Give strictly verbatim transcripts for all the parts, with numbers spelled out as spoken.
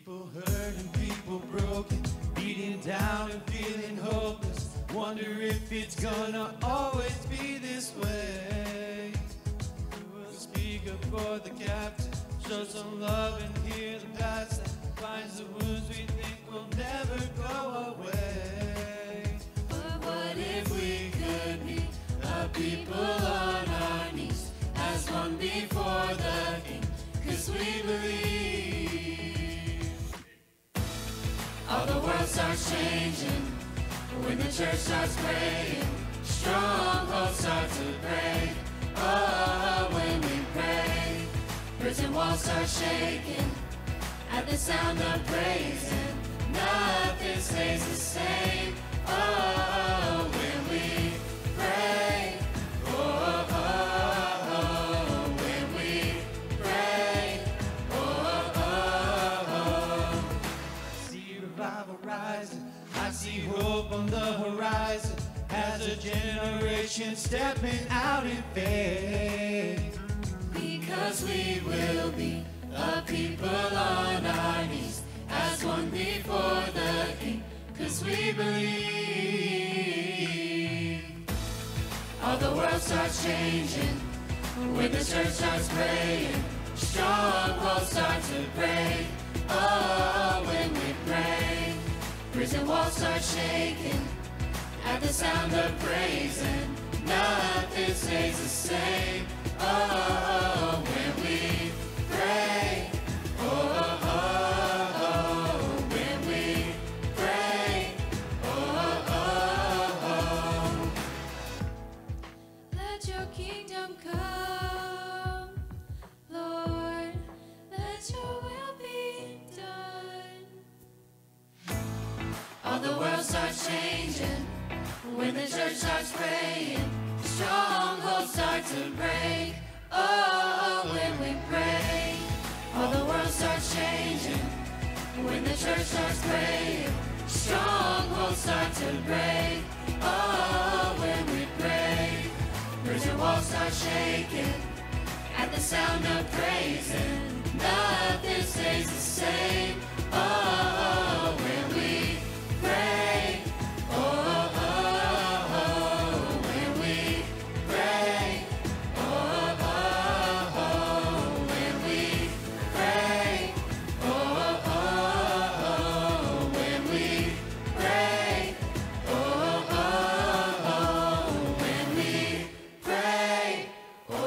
People hurt and people broken, beaten down and feeling hopeless. Wonder if it's gonna always be this way. We'll speak up for the captain, show some love and hear the past that finds the wounds we think will never go away. But what if we could be a people on our knees as one before the King? 'Cause we believe all the world starts changing when the church starts praying. Strongholds start to break. Oh, when we pray, prison walls start shaking at the sound of praise, and nothing stays the same. Oh, when we pray. Oh, oh, oh, when we pray. Oh, oh, oh. I see revival rising, I see hope on the horizon, as a generation stepping out in faith. Because we will be a people on our knees as one before the King. 'Cause we believe all the world starts changing when the church starts praying. Strongholds start to break. Oh, when we pray, prison walls start shaking at the sound of praise, and nothing stays the same. Oh, when we pray. Oh, oh, oh, when we pray. Oh, oh, oh. Let your kingdom come, Lord. Let your will be done. All the world starts changing when the church starts praying. Strongholds start to break. Oh, when we pray, all the world starts changing when the church starts praying. Strongholds start to break. Oh, when we pray, prison walls start shaking at the sound of praise, and nothing stays the same. Oh, when we pray. Oh, oh, oh, when we pray. Oh, oh, oh, when we pray. Oh, oh, oh, when we pray. Oh, oh, oh, when we pray. Oh,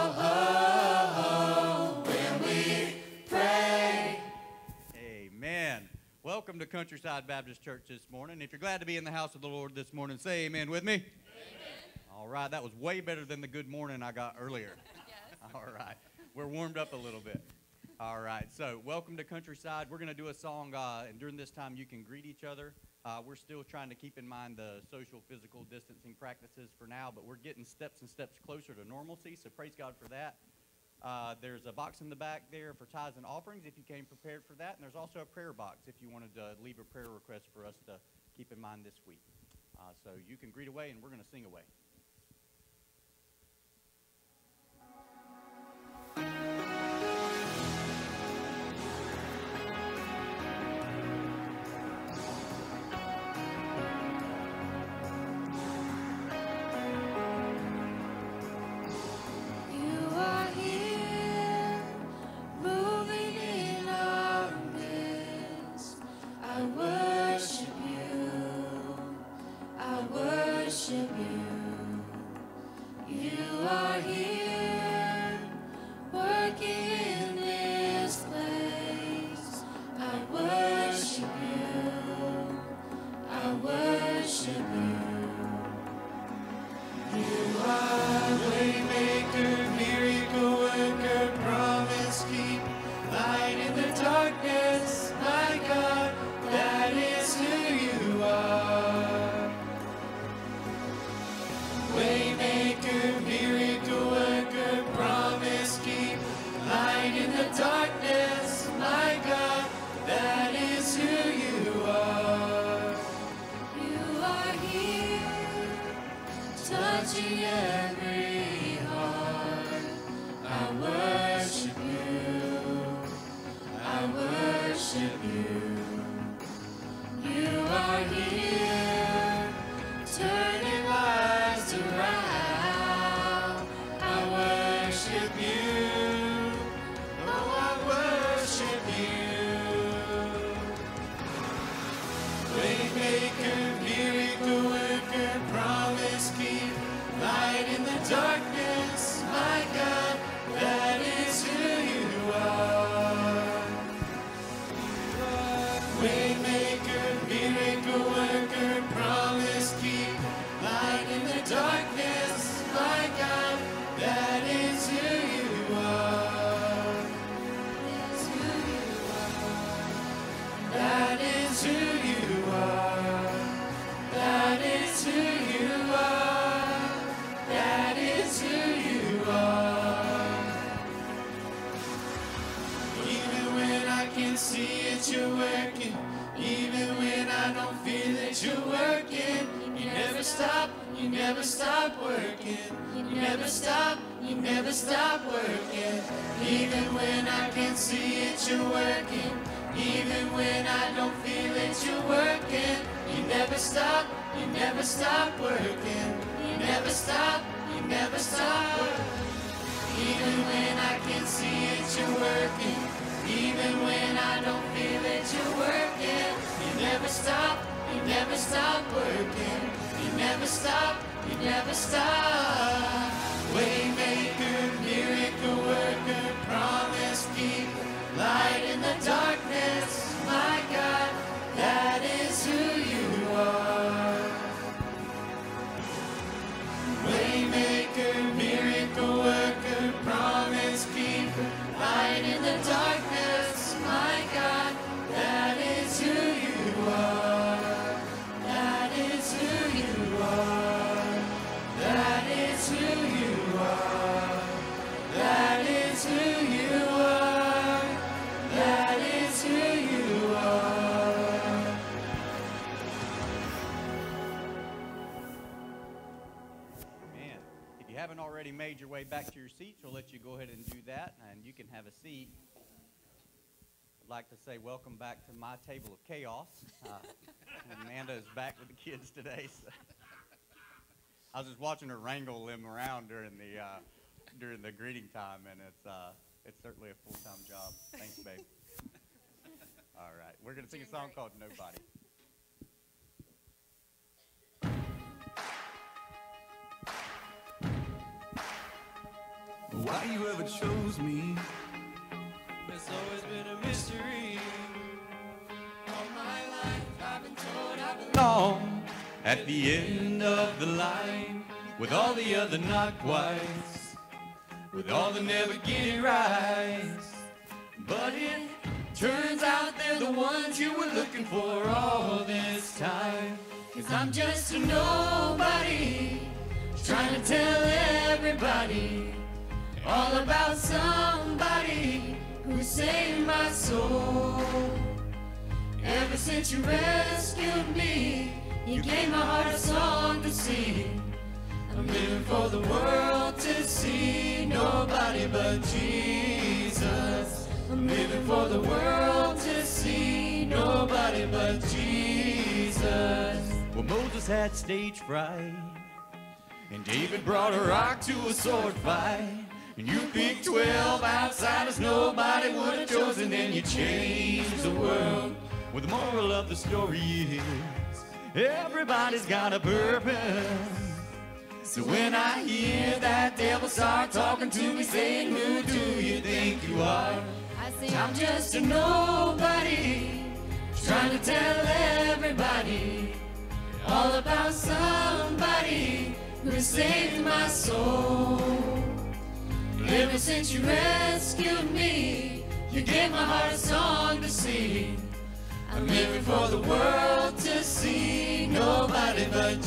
oh, when we pray. Amen. Welcome to Countryside Baptist Church this morning. If you're glad to be in the house of the Lord this morning, say amen with me. Amen. All right, that was way better than the good morning I got earlier. Yes. All right, we're warmed up a little bit. All right, so welcome to Countryside. We're going to do a song, uh, and during this time you can greet each other. Uh, we're still trying to keep in mind the social, physical distancing practices for now, but we're getting steps and steps closer to normalcy, so praise God for that. Uh, there's a box in the back there for tithes and offerings if you came prepared for that, and there's also a prayer box if you wanted to leave a prayer request for us to keep in mind this week. Uh, so you can greet away, and we're going to sing away. You are here, moving in our midst. I worship you, I worship you. darkness, my God, that is who you are. Waymaker, miracle worker, promise keeper, light in the darkness, my God, that is who you are. That is who you are. That is who you are. That is who you are. Even when I can't see it, you're working. Even when I don't feel it, you're working. You never stop, you never stop working. You never stop, you never stop working. Even when I can't see it, you're working. Even when I don't feel it, you're working. You never stop, you never stop working. You never stop, you never stop working. Even when I can't see it, you're working. Even when I don't feel it, you're working. You never stop, you never stop working. You never stop, you never stop. Waymaker, miracle worker, promise keeper, light in the darkness, my God, that is who you are. Waymaker, miracle worker, promise keeper, light in the darkness, my God, that is who you are. That is who you are. That is who you are. That is who you are. That is who you are. Man, if you haven't already made your way back to your seats, we'll let you go ahead and do that, and you can have a seat. I'd like to say welcome back to my table of chaos. Uh, Amanda is back with the kids today. So. I was just watching her wrangle them around during the uh, during the greeting time, and it's uh, it's certainly a full-time job. Thanks, babe. All right, we're gonna sing a song called "Nobody." Why you ever chose me? It's always been a mystery. All my life I've been told I belong at the end of the line, with all the other not quite, with all the never get it right. But it turns out they're the ones you were looking for all this time. Cause I'm just a nobody, trying to tell everybody all about somebody who saved my soul. Ever since you rescued me, you gave my heart a song to sing. I'm living for the world to see, nobody but Jesus. I'm living for the world to see, nobody but Jesus. Well, Moses had stage fright, and David brought a rock to a sword fight. And you picked twelve outsiders nobody would have chosen, and you changed the world. Well, the moral of the story is everybody's got a purpose. So when I hear that devil start talking to me saying, who do you think you are? I say, I'm just a nobody, trying to tell everybody all about somebody who saved my soul. Ever since you rescued me, you gave my heart a song to sing. I'm living for the world to see, nobody but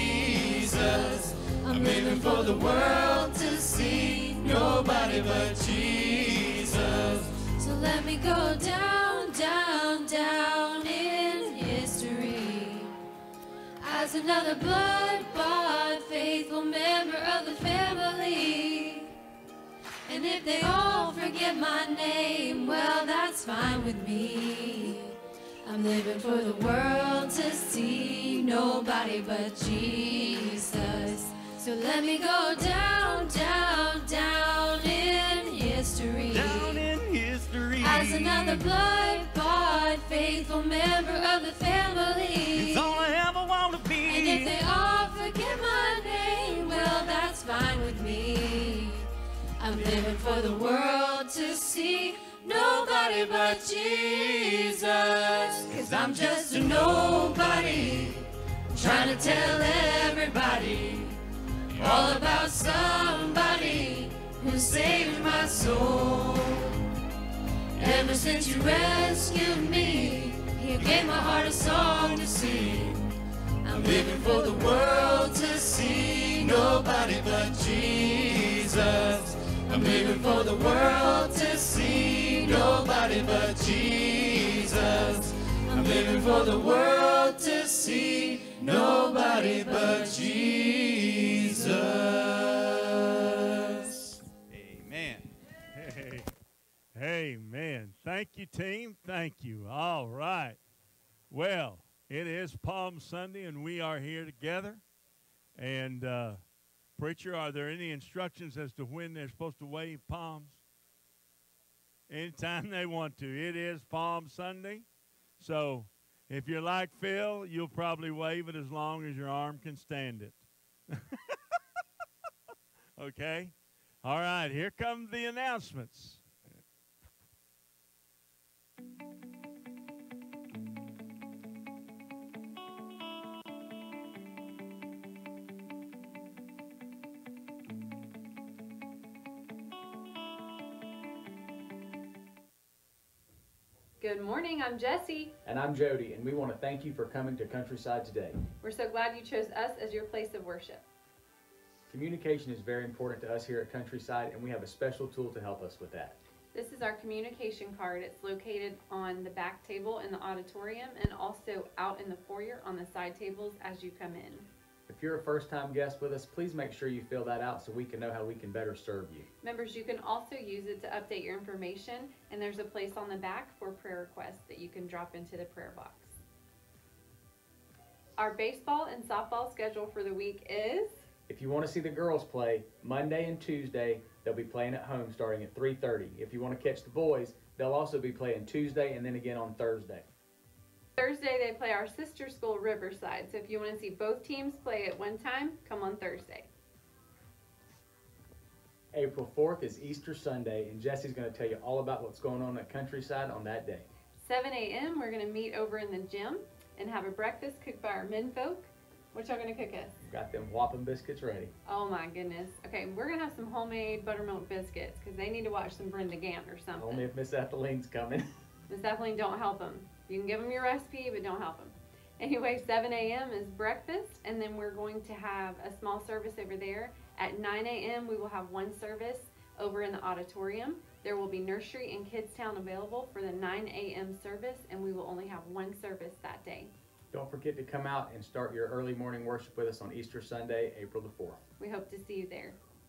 Jesus. I'm living for the world to see, nobody but Jesus. So let me go down, down, down in history as another blood-bought, faithful member of the family. And if they all forget my name, well, that's fine with me. I'm living for the world to see, nobody but Jesus. So let me go down, down, down in history. Down in history. As another blood-bought, faithful member of the family. It's all I ever want to be. And if they all forget my name, well, that's fine with living for the world to see. Nobody but Jesus. Cause I'm just a nobody, trying to tell everybody all about somebody who saved my soul. Ever since you rescued me, you gave my heart a song to sing. I'm living for the world to see. Nobody but Jesus. I'm living for the world to see. Nobody but Jesus. I'm living for the world to see. Nobody but Jesus. Amen. Hey, amen. Thank you, team. Thank you. All right. Well, it is Palm Sunday, and we are here together. And, uh, preacher, are there any instructions as to when they're supposed to wave palms? Anytime they want to. It is Palm Sunday. So if you're like Phil, you'll probably wave it as long as your arm can stand it. Okay? All right, here come the announcements. Good morning, I'm Jessie. And I'm Jody, and we want to thank you for coming to Countryside today. We're so glad you chose us as your place of worship. Communication is very important to us here at Countryside, and we have a special tool to help us with that. This is our communication card. It's located on the back table in the auditorium and also out in the foyer on the side tables as you come in. If you're a first-time guest with us, please make sure you fill that out so we can know how we can better serve you. Members, you can also use it to update your information, and there's a place on the back for prayer requests that you can drop into the prayer box. Our baseball and softball schedule for the week is... If you want to see the girls play, Monday and Tuesday, they'll be playing at home starting at three thirty. If you want to catch the boys, they'll also be playing Tuesday and then again on Thursday. Thursday, they play our sister school, Riverside. So if you want to see both teams play at one time, come on Thursday. April fourth is Easter Sunday, and Jesse's going to tell you all about what's going on at Countryside on that day. seven a m we're going to meet over in the gym and have a breakfast cooked by our menfolk. What y'all going to cook us? Got them whopping biscuits ready. Oh my goodness. Okay, we're going to have some homemade buttermilk biscuits because they need to watch some Brenda Gant or something. Only if Miss Etheleen's coming. Miss Ethelene, don't help them. You can give them your recipe, but don't help them. Anyway, seven a m is breakfast, and then we're going to have a small service over there. At nine a m we will have one service over in the auditorium. There will be nursery and Kids Town available for the nine a m service, and we will only have one service that day. Don't forget to come out and start your early morning worship with us on Easter Sunday, April the fourth. We hope to see you there.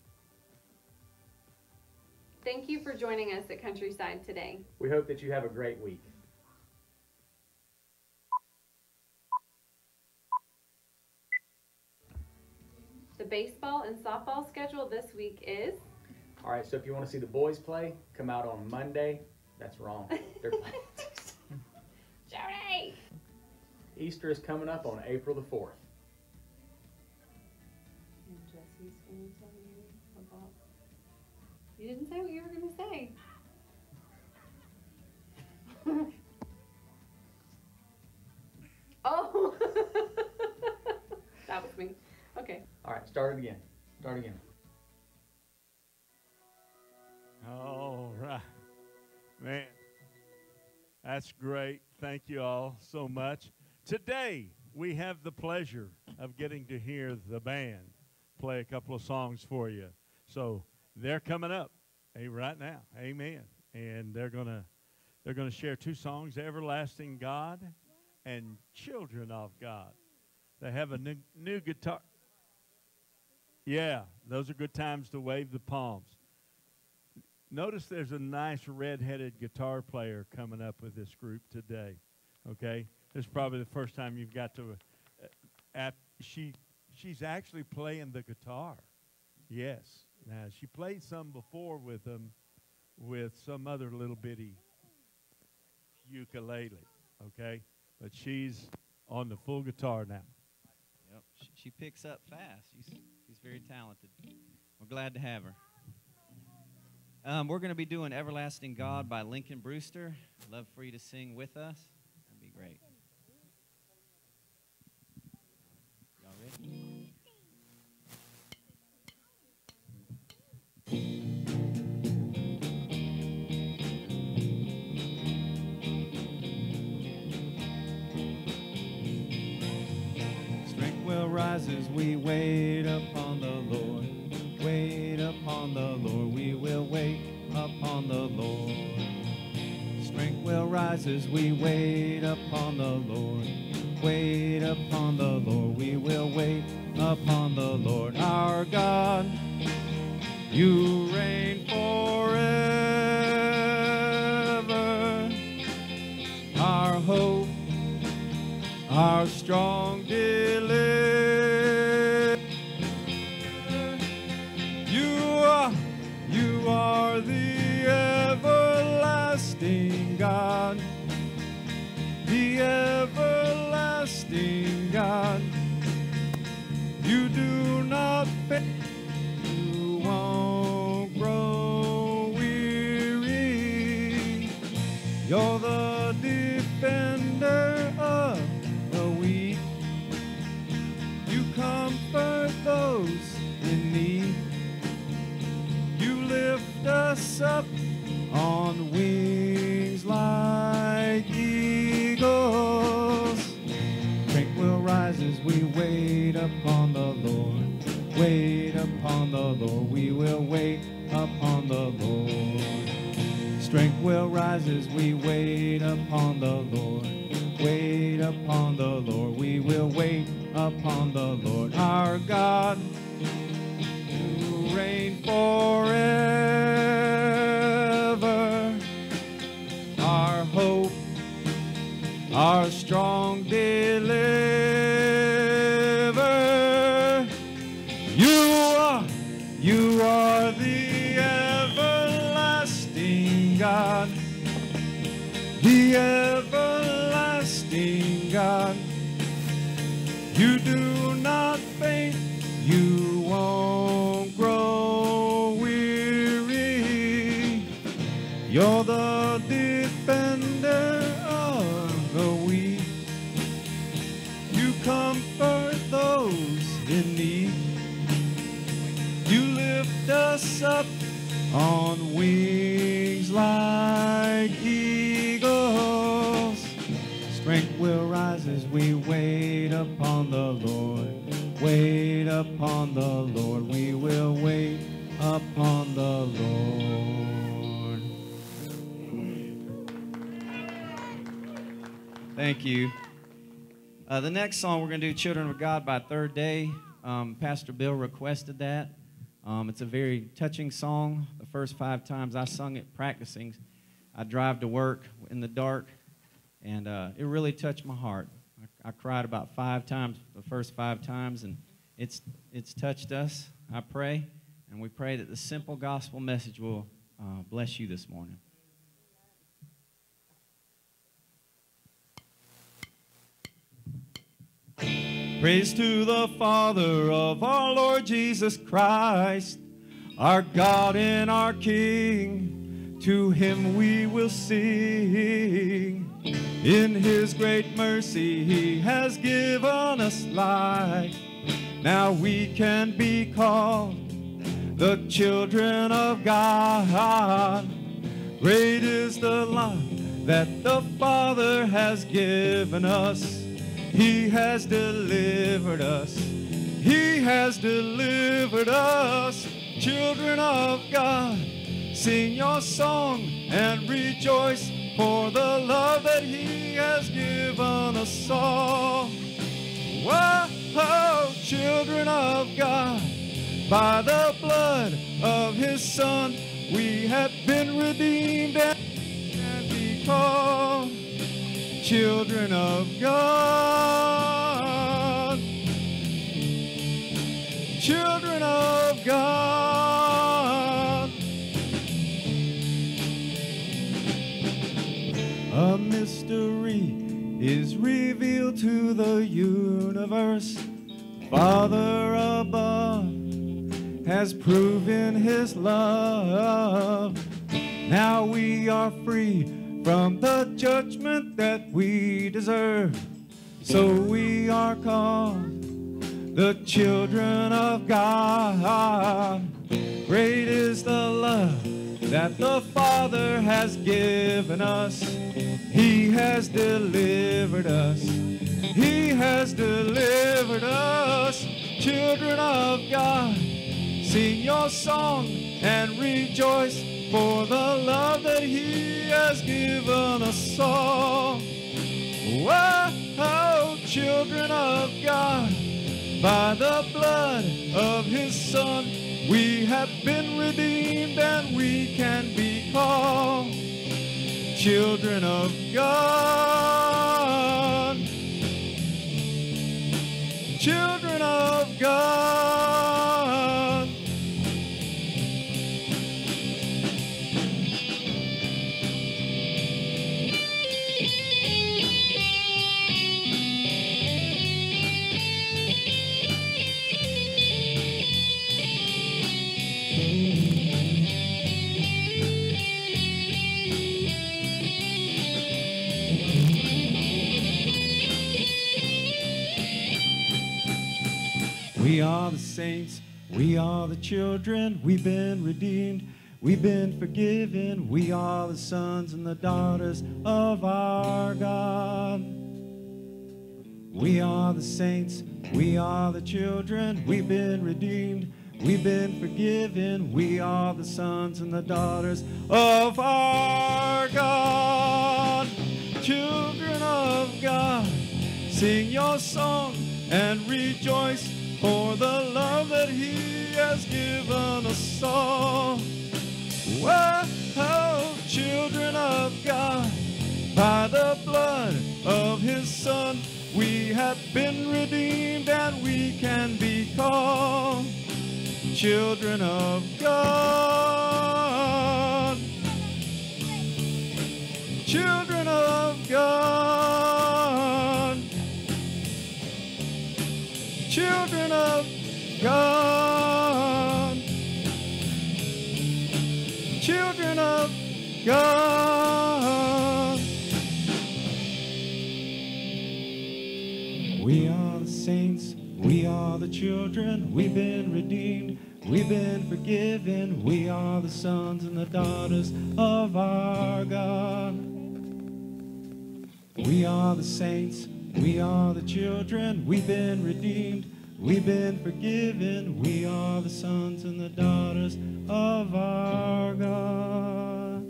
Thank you for joining us at Countryside today. We hope that you have a great week. The baseball and softball schedule this week is... All right, so if you want to see the boys play, come out on Monday. That's wrong. They're playing. Jody! Easter is coming up on April the fourth. And Jesse's going to tell you about... You didn't say what you were going to say. Oh! That was me. Okay. All right, start it again. Start again. All right. Man, that's great. Thank you all so much. Today, we have the pleasure of getting to hear the band play a couple of songs for you. So they're coming up hey, right now. Amen. And they're going to they're going to share two songs, Everlasting God and Children of God. They have a new, new guitar. Yeah, those are good times to wave the palms. Notice there's a nice red-headed guitar player coming up with this group today, okay? This is probably the first time you've got to, uh, at, she, she's actually playing the guitar, yes. Now, she played some before with them, with some other little bitty ukulele, okay? But she's on the full guitar now. Yep, she, she picks up fast. She's, she's very talented. We're glad to have her. Um, we're going to be doing Everlasting God by Lincoln Brewster. I'd love for you to sing with us. That'd be great. Y'all ready? Strength will rise as we wait upon the Lord. Wait upon the Lord. We will wait upon the Lord. Strength will rise as we wait upon the Lord. Wait upon the Lord. We will wait upon the Lord. Our God, you reign forever. Our hope, our strong deliverer. You are, you are the everlasting God, the everlasting God. You do not fail, you won't grow weary. You're the defender of the weak. You comfort those in need. You lift us up on wings like eagles. Strength will rise as we wait upon the Lord. Wait upon the Lord. We will wait upon the Lord. Strength will rise as we wait upon the Lord. Wait upon the Lord. We will wait upon the Lord. Our God, you reign forever. Our hope, our strong deliverer. You are, you are the everlasting God, the everlasting God. You do not faint, you won't grow weary. You're the defender of the weak. You comfort those in need. You lift us up on wings like eagles. Strength will rise as we wait upon the Lord. Wait upon the Lord. We will wait upon the Lord. Thank you. Uh, the next song we're going to do, Children of God by Third Day. Um, Pastor Bill requested that. Um, it's a very touching song. The first five times I sung it practicing, I drive to work in the dark, and uh, it really touched my heart. I, I cried about five times, the first five times, and it's, it's touched us, I pray, and we pray that the simple gospel message will uh, bless you this morning. Praise to the Father of our Lord Jesus Christ, our God and our King. To him we will sing. In his great mercy he has given us life. Now we can be called the children of God. Great is the love that the Father has given us. He has delivered us. He has delivered us. Children of God, sing your song and rejoice for the love that he has given us all. Whoa, whoa, children of God, by the blood of his Son, we have been redeemed and can be called children of God, children of God. A mystery is revealed to the universe, Father above has proven his love. Now we are free from the judgment that we deserve. So we are called the children of God. Great is the love that the Father has given us. He has delivered us. He has delivered us. Children of God, sing your song and rejoice for the love that he has given us all. Whoa, children of God, by the blood of his Son, we have been redeemed and we can be called children of God. Children of God. We are the saints, we are the children, we've been redeemed, we've been forgiven, we are the sons and the daughters of our God. We are the saints, we are the children, we've been redeemed, we've been forgiven, we are the sons and the daughters of our God. Children of God, sing your song and rejoice for the love that he has given us all. Whoa, children of God, by the blood of his Son, we have been redeemed and we can be called children of God. Children of God. Children of God. Children of God. We are the saints, we are the children, we've been redeemed, we've been forgiven, we are the sons and the daughters of our God. We are the saints, we are the children, we've been redeemed, we've been forgiven, we are the sons and the daughters of our God.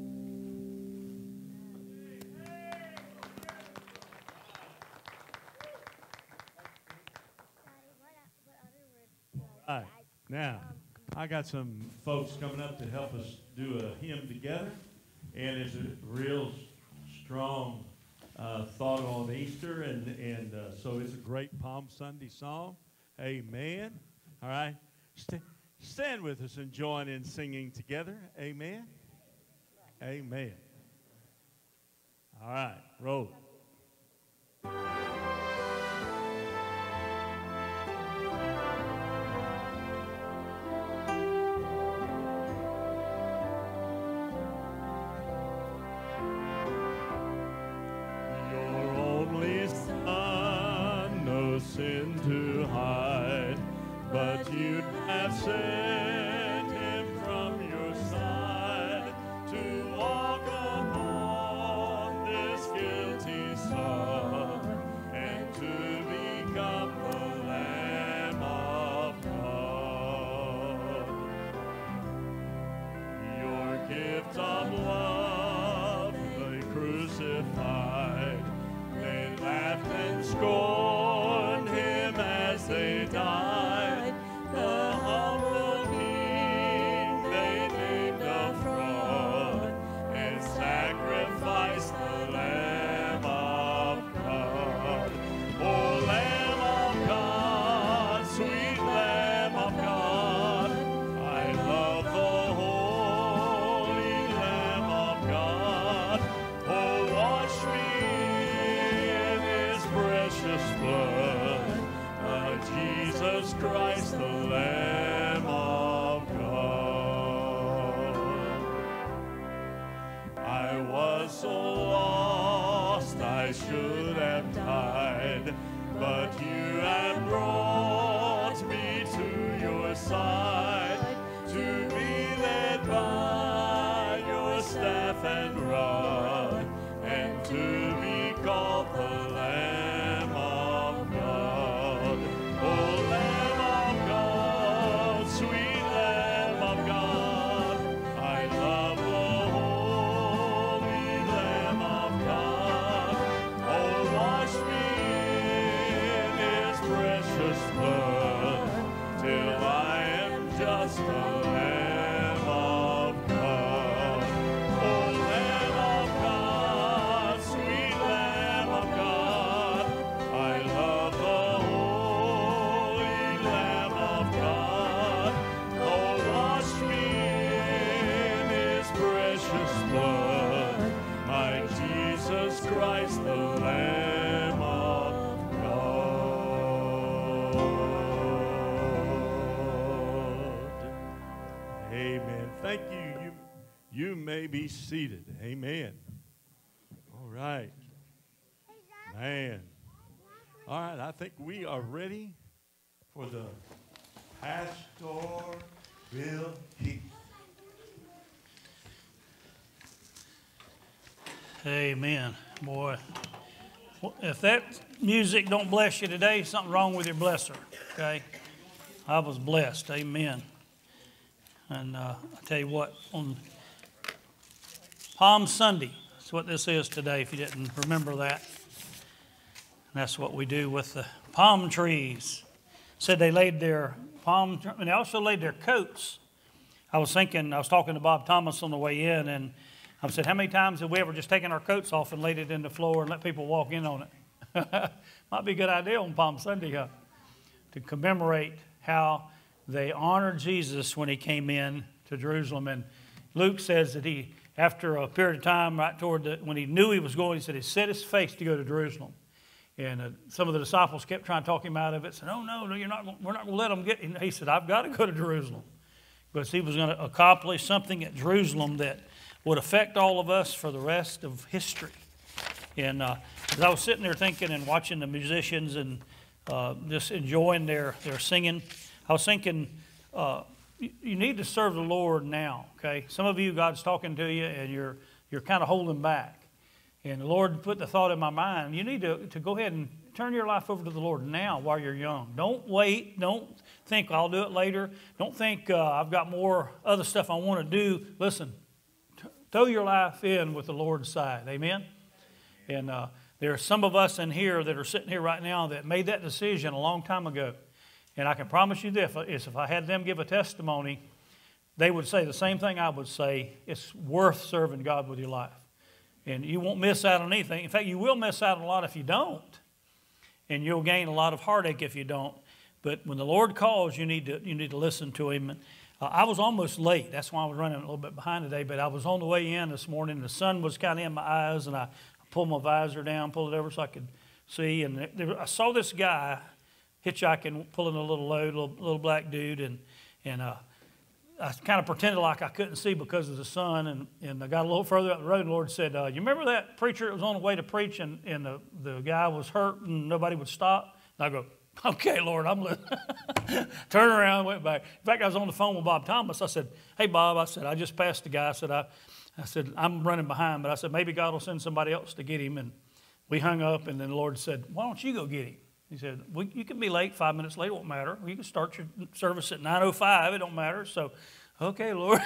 All right, now, I got some folks coming up to help us do a hymn together, and it's a real strong Uh, thought on Easter, and, and uh, so it's a great Palm Sunday song. Amen. All right. St- stand with us and join in singing together. Amen. Amen. All right. Roll. Sin to hide, but you'd have sent him from your side to walk upon this guilty son and to become the Lamb of God. Your gift of love they crucified, they laughed and scorned they died, the humble king they named a fraud and sacrificed the Lamb of God. Oh, Lamb of God, sweet Lamb of God, I love the holy Lamb of God. Oh, wash me in his precious blood. I should have died, but you have brought me to your side, to be led by your staff and rod, and to be called the Lamb of God. Oh, Lamb of God, sweet Lamb of God, I love the holy Lamb of God. Oh, wash me in his precious blood, till I am just a Lamb of God. Oh, Lamb of God, sweet Lamb of God, I love the holy Lamb of God. Oh, wash me in his precious blood, my Jesus Christ, the Lamb of God. Amen. Thank you. You, you may be seated. Amen. All right. Man. All right, I think we are ready for the Pastor Bill Heath. Amen. Boy, if that music don't bless you today, something wrong with your blesser, okay? I was blessed. Amen. And uh, I tell you what, on Palm Sunday, that's what this is today, if you didn't remember that. And that's what we do with the palm trees. Said they laid their palm, and they also laid their coats. I was thinking, I was talking to Bob Thomas on the way in, and I said, how many times have we ever just taken our coats off and laid it in the floor and let people walk in on it? Might be a good idea on Palm Sunday, huh? To commemorate how they honored Jesus when he came in to Jerusalem. And Luke says that he, after a period of time, right toward the, when he knew he was going, he said he set his face to go to Jerusalem. And uh, some of the disciples kept trying to talk him out of it. Said, "Oh no, no, you're not. We're not going to let them get." And he said, "I've got to go to Jerusalem," because he was going to accomplish something at Jerusalem that would affect all of us for the rest of history. And uh, as I was sitting there thinking and watching the musicians and uh, just enjoying their their singing, I was thinking, uh, you, you need to serve the Lord now. Okay, some of you, God's talking to you, and you're you're kind of holding back. And the Lord put the thought in my mind, you need to, to go ahead and turn your life over to the Lord now while you're young. Don't wait. Don't think, I'll do it later. Don't think uh, I've got more other stuff I want to do. Listen, t- throw your life in with the Lord's side. Amen? And uh, there are some of us in here that are sitting here right now that made that decision a long time ago. And I can promise you this, is if I had them give a testimony, they would say the same thing I would say. It's worth serving God with your life. And you won't miss out on anything. In fact, you will miss out on a lot if you don't. And you'll gain a lot of heartache if you don't. But when the Lord calls, you need to, you need to listen to him. And, uh, I was almost late. That's why I was running a little bit behind today. But I was on the way in this morning. The sun was kind of in my eyes. And I pulled my visor down, pulled it over so I could see. And there, I saw this guy hitchhiking, pulling a little load, a little, little black dude. And, and uh, I kind of pretended like I couldn't see because of the sun, and, and I got a little further up the road, and the Lord said, uh, you remember that preacher that was on the way to preach, and, and the, the guy was hurt, and nobody would stop? And I go, okay, Lord, I'm listening. Turn around, went back. In fact, I was on the phone with Bob Thomas. I said, hey, Bob, I said, I just passed the guy. I said, I, I said, I'm running behind, but I said, maybe God will send somebody else to get him. And we hung up, and then the Lord said, why don't you go get him? He said, well, you can be late, five minutes late, it won't matter. You can start your service at nine oh five, it don't matter. So, okay, Lord.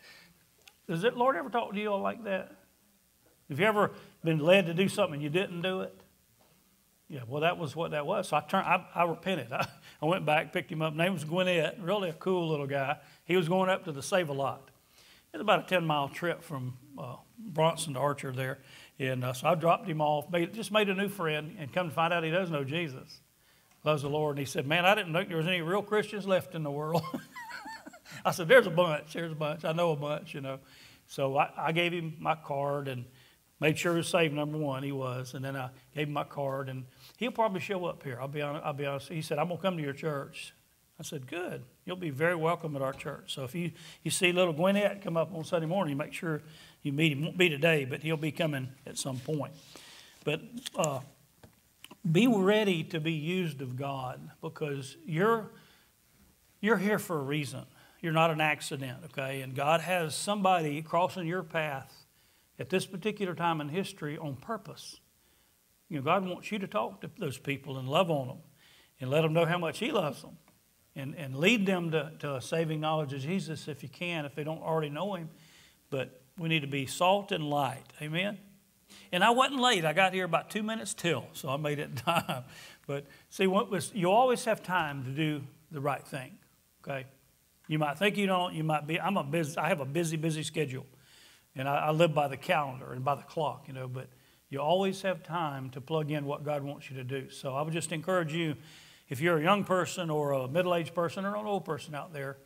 Does it, Lord ever talk to you all like that? Have you ever been led to do something and you didn't do it? Yeah, well, that was what that was. So I turned, I, I repented. I, I went back, picked him up. Name was Gwinnett, really a cool little guy. He was going up to the Save-A-Lot. It was about a ten-mile trip from uh, Bronson to Archer there. And uh, so I dropped him off, made, just made a new friend, and come to find out he does know Jesus, loves the Lord. And he said, man, I didn't know there was any real Christians left in the world. I said, there's a bunch, there's a bunch. I know a bunch, you know. So I, I gave him my card and made sure he was saved, number one, he was. And then I gave him my card, and he'll probably show up here. I'll be honest. I'll be honest. He said, I'm going to come to your church. I said, good. You'll be very welcome at our church. So if you, you see little Gwinnett come up on Sunday morning, you make sure you meet him. Won't be today, but he'll be coming at some point. But uh, be ready to be used of God, because you're, you're here for a reason. You're not an accident, okay? And God has somebody crossing your path at this particular time in history on purpose. You know, God wants you to talk to those people and love on them and let them know how much He loves them, and, and lead them to, to a saving knowledge of Jesus if you can, if they don't already know Him. But we need to be salt and light. Amen? And I wasn't late. I got here about two minutes till, so I made it in time. But see, what was, you always have time to do the right thing, okay? You might think you don't. You might be. I'm a busy. I have a busy, busy schedule, and I, I live by the calendar and by the clock, you know. But you always have time to plug in what God wants you to do. So I would just encourage you, if you're a young person or a middle-aged person or an old person out there,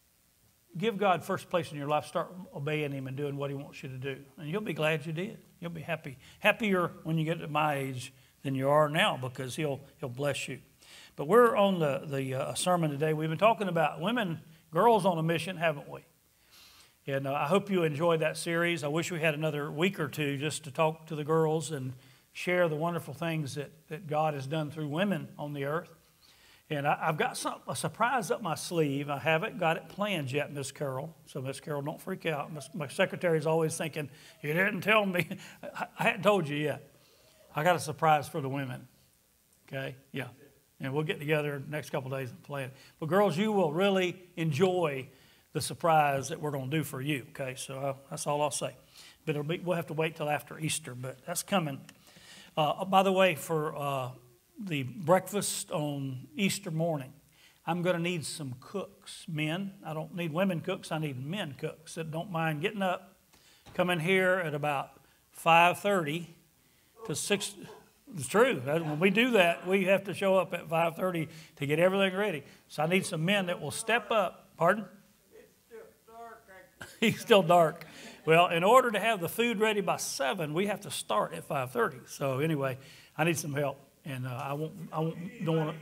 give God first place in your life. Start obeying Him and doing what He wants you to do, and you'll be glad you did. You'll be happy, happier when you get to my age than you are now, because He'll He'll bless you. But we're on the the uh, sermon today. We've been talking about women. Girls on a mission, haven't we? And uh, I hope you enjoyed that series. I wish we had another week or two just to talk to the girls and share the wonderful things that, that God has done through women on the earth. And I, I've got some, a surprise up my sleeve. I haven't got it planned yet, Miss Carol. So, Miss Carol, don't freak out. Miss, my secretary's always thinking, you didn't tell me. I, I hadn't told you yet. I got a surprise for the women. Okay? Yeah. And we'll get together next couple of days and plan. But girls, you will really enjoy the surprise that we're going to do for you. Okay, so uh, that's all I'll say. But it'll be, we'll have to wait till after Easter, but that's coming. Uh, by the way, for uh, the breakfast on Easter morning, I'm going to need some cooks, men. I don't need women cooks. I need men cooks that don't mind getting up, coming here at about five thirty to six. It's true. When we do that, we have to show up at five thirty to get everything ready. So I need some men that will step up. Pardon? It's still dark. He's still dark. Well, in order to have the food ready by seven, we have to start at five thirty. So anyway, I need some help, and uh, I won't. I won't. Don't want to.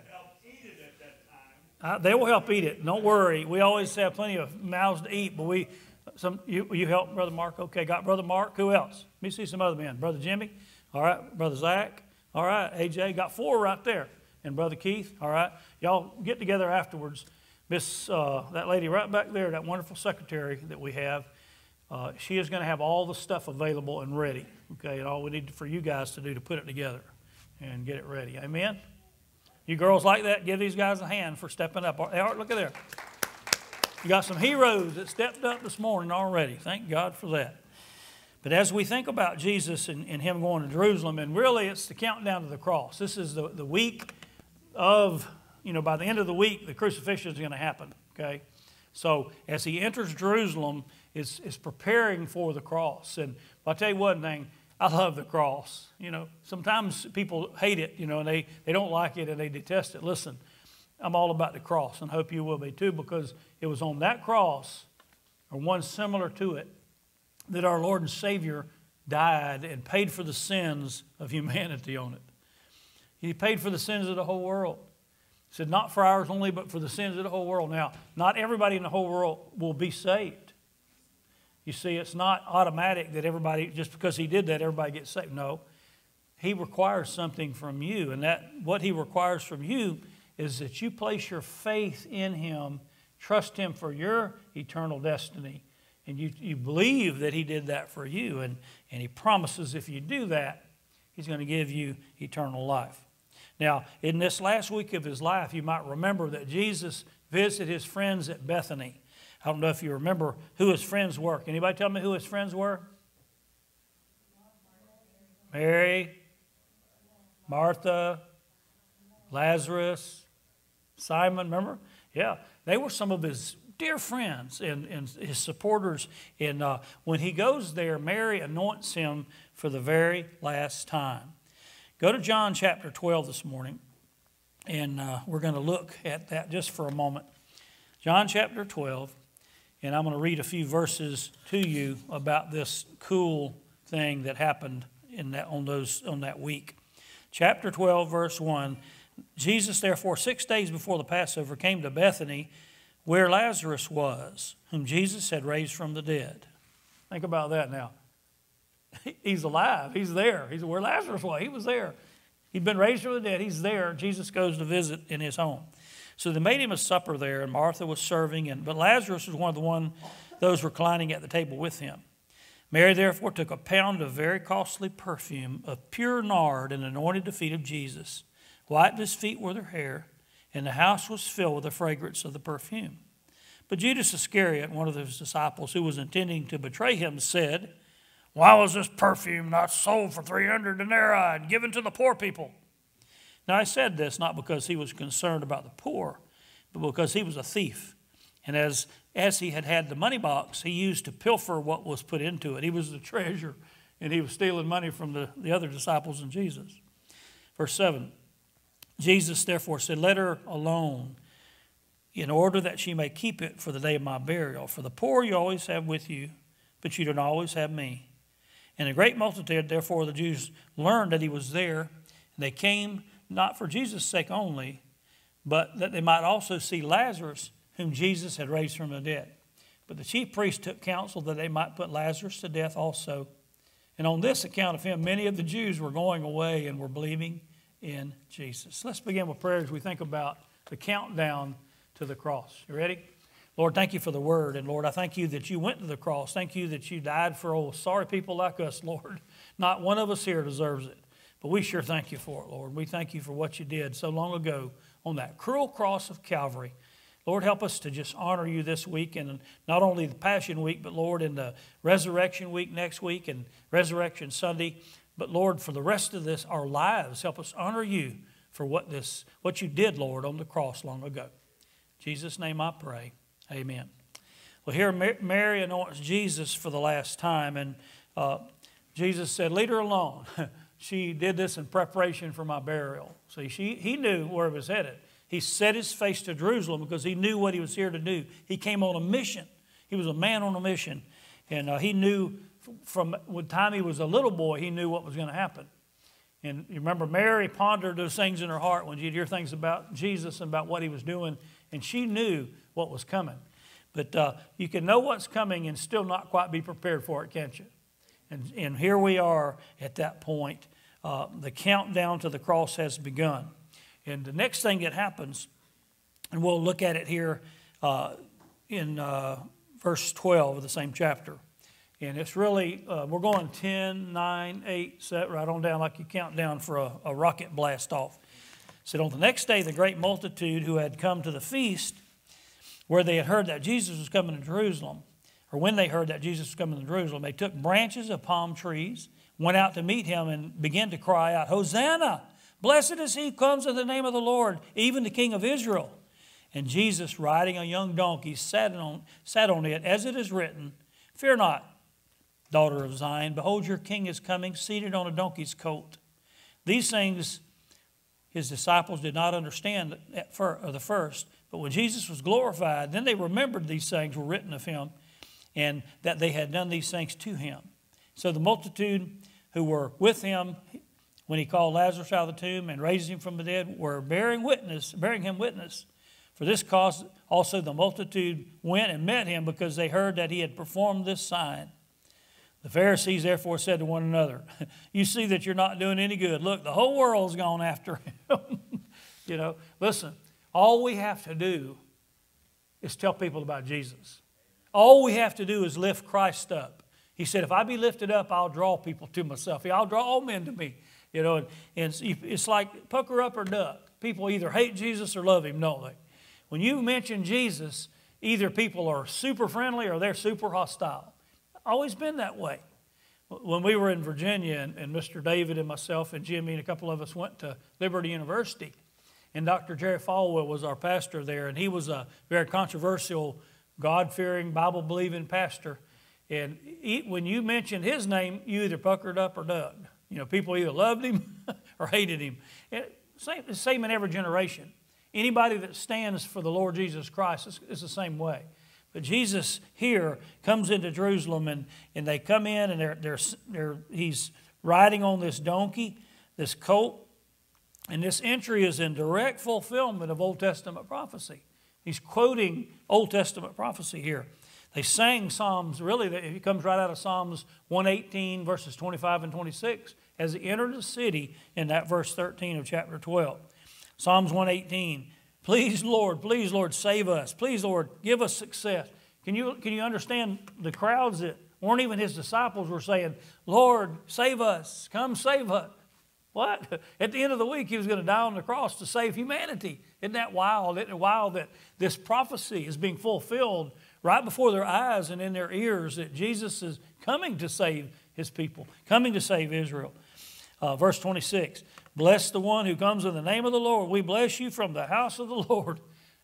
Uh, they will help eat it. Don't worry. We always have plenty of mouths to eat, but we. Some you you help Brother Mark. Okay, got Brother Mark. Who else? Let me see some other men. Brother Jimmy. All right, Brother Zach. All right, A J. Got four right there. And Brother Keith. All right. Y'all get together afterwards. Miss, uh, that lady right back there, that wonderful secretary that we have, uh, she is going to have all the stuff available and ready. Okay, and all we need for you guys to do to put it together and get it ready. Amen? You girls like that? Give these guys a hand for stepping up. They are, look at there. You got some heroes that stepped up this morning already. Thank God for that. But as we think about Jesus and, and Him going to Jerusalem, and really it's the countdown to the cross. This is the, the week of, you know, by the end of the week, the crucifixion is going to happen, okay? So as He enters Jerusalem, it's, it's preparing for the cross. And I'll tell you one thing, I love the cross. You know, sometimes people hate it, you know, and they, they don't like it and they detest it. Listen, I'm all about the cross, and hope you will be too, because it was on that cross, or one similar to it, that our Lord and Savior died and paid for the sins of humanity on it. He paid for the sins of the whole world. He said, not for ours only, but for the sins of the whole world. Now, not everybody in the whole world will be saved. You see, it's not automatic that everybody, just because He did that, everybody gets saved. No. He requires something from you, and that what He requires from you is that you place your faith in Him, trust Him for your eternal destiny, and you, you believe that He did that for you, and, and He promises if you do that, He's going to give you eternal life. Now, in this last week of His life, you might remember that Jesus visited His friends at Bethany. I don't know if you remember who His friends were. Can anybody tell me who His friends were? Mary, Martha, Lazarus, Simon, remember? Yeah, they were some of His dear friends and, and His supporters. And uh, when He goes there, Mary anoints Him for the very last time. Go to John chapter twelve this morning, and uh, we're going to look at that just for a moment. John chapter twelve, and I'm going to read a few verses to you about this cool thing that happened in that on those on that week. Chapter twelve, verse one. Jesus, therefore, six days before the Passover, came to Bethany, where Lazarus was, whom Jesus had raised from the dead. Think about that now. He's alive. He's there. He's where Lazarus was. He was there. He'd been raised from the dead. He's there. Jesus goes to visit in his home. So they made him a supper there, and Martha was serving, and but Lazarus was one of the one those reclining at the table with him. Mary therefore took a pound of very costly perfume of pure nard and anointed the feet of Jesus, wiped his feet with her hair, and the house was filled with the fragrance of the perfume. But Judas Iscariot, one of his disciples who was intending to betray him, said, "Why was this perfume not sold for three hundred denarii and given to the poor people?" Now I said this not because he was concerned about the poor, but because he was a thief. And as, as he had had the money box, he used to pilfer what was put into it. He was the treasurer, and he was stealing money from the, the other disciples and Jesus. Verse seven, Jesus therefore said, "Let her alone, in order that she may keep it for the day of my burial. For the poor you always have with you, but you don't always have me." And a great multitude, therefore, the Jews learned that he was there, and they came not for Jesus' sake only, but that they might also see Lazarus, whom Jesus had raised from the dead. But the chief priests took counsel that they might put Lazarus to death also. And on this account of him, many of the Jews were going away and were believing in Jesus. Let's begin with prayer as we think about the countdown to the cross. You ready? Lord, thank you for the word. And Lord, I thank you that you went to the cross. Thank you that you died for old sorry people like us, Lord. Not one of us here deserves it. But we sure thank you for it, Lord. We thank you for what you did so long ago on that cruel cross of Calvary. Lord, help us to just honor you this week, and not only the Passion Week, but Lord, in the Resurrection Week next week and Resurrection Sunday. But Lord, for the rest of this, our lives, help us honor you for what this, what you did, Lord, on the cross long ago. In Jesus' name I pray. Amen. Well, here Mary anoints Jesus for the last time, and uh, Jesus said, "Leave her alone." She did this in preparation for my burial. See, she, he knew where he was headed. He set his face to Jerusalem because he knew what he was here to do. He came on a mission. He was a man on a mission. And uh, he knew from the time he was a little boy, he knew what was going to happen. And you remember Mary pondered those things in her heart when she'd hear things about Jesus and about what he was doing. And she knew what was coming. But uh, you can know what's coming and still not quite be prepared for it, can't you? And, and here we are at that point. Uh, the countdown to the cross has begun. And the next thing that happens, and we'll look at it here uh, in uh, verse twelve of the same chapter. And it's really, uh, we're going ten, nine, eight, set right on down like you count down for a, a rocket blast off. It said, "On the next day, the great multitude who had come to the feast, where they had heard that Jesus was coming to Jerusalem, or when they heard that Jesus was coming to Jerusalem, they took branches of palm trees, went out to meet him, and began to cry out, 'Hosanna! Blessed is he who comes in the name of the Lord, even the King of Israel.' And Jesus, riding a young donkey, sat on, sat on it, as it is written, 'Fear not, daughter of Zion. Behold, your king is coming, seated on a donkey's colt.' These things his disciples did not understand at the first, but when Jesus was glorified, then they remembered these things were written of him, and that they had done these things to him. So the multitude who were with him when he called Lazarus out of the tomb and raised him from the dead were bearing witness, bearing him witness. For this cause also the multitude went and met him, because they heard that he had performed this sign. The Pharisees therefore said to one another, 'You see that you're not doing any good. Look, the whole world's gone after him.'" You know, listen, all we have to do is tell people about Jesus. All we have to do is lift Christ up. He said, "If I be lifted up, I'll draw people to myself. I'll draw all men to me." You know, and, and it's like pucker up or duck. People either hate Jesus or love him, don't they? When you mention Jesus, either people are super friendly or they're super hostile. Always been that way. When we were in Virginia, and, and Mister David and myself and Jimmy and a couple of us went to Liberty University, and Doctor Jerry Falwell was our pastor there, and he was a very controversial, God-fearing, Bible-believing pastor. And he, when you mentioned his name, you either puckered up or dug. You know, people either loved him or hated him. And same, the same in every generation. Anybody that stands for the Lord Jesus Christ is, is the same way. But Jesus here comes into Jerusalem, and, and they come in, and they're, they're, they're, he's riding on this donkey, this colt. And this entry is in direct fulfillment of Old Testament prophecy. He's quoting Old Testament prophecy here. They sang Psalms, really, it comes right out of Psalms one eighteen, verses twenty-five and twenty-six, as they entered the city in that verse thirteen of chapter twelve. Psalms one eighteen, please, Lord, please, Lord, save us. Please, Lord, give us success. Can you, can you understand the crowds that weren't even his disciples were saying, Lord, save us, come save us. What? At the end of the week, he was going to die on the cross to save humanity. Isn't that wild? Isn't it wild that this prophecy is being fulfilled right before their eyes and in their ears, that Jesus is coming to save his people, coming to save Israel? Uh, verse twenty-six, bless the one who comes in the name of the Lord. We bless you from the house of the Lord.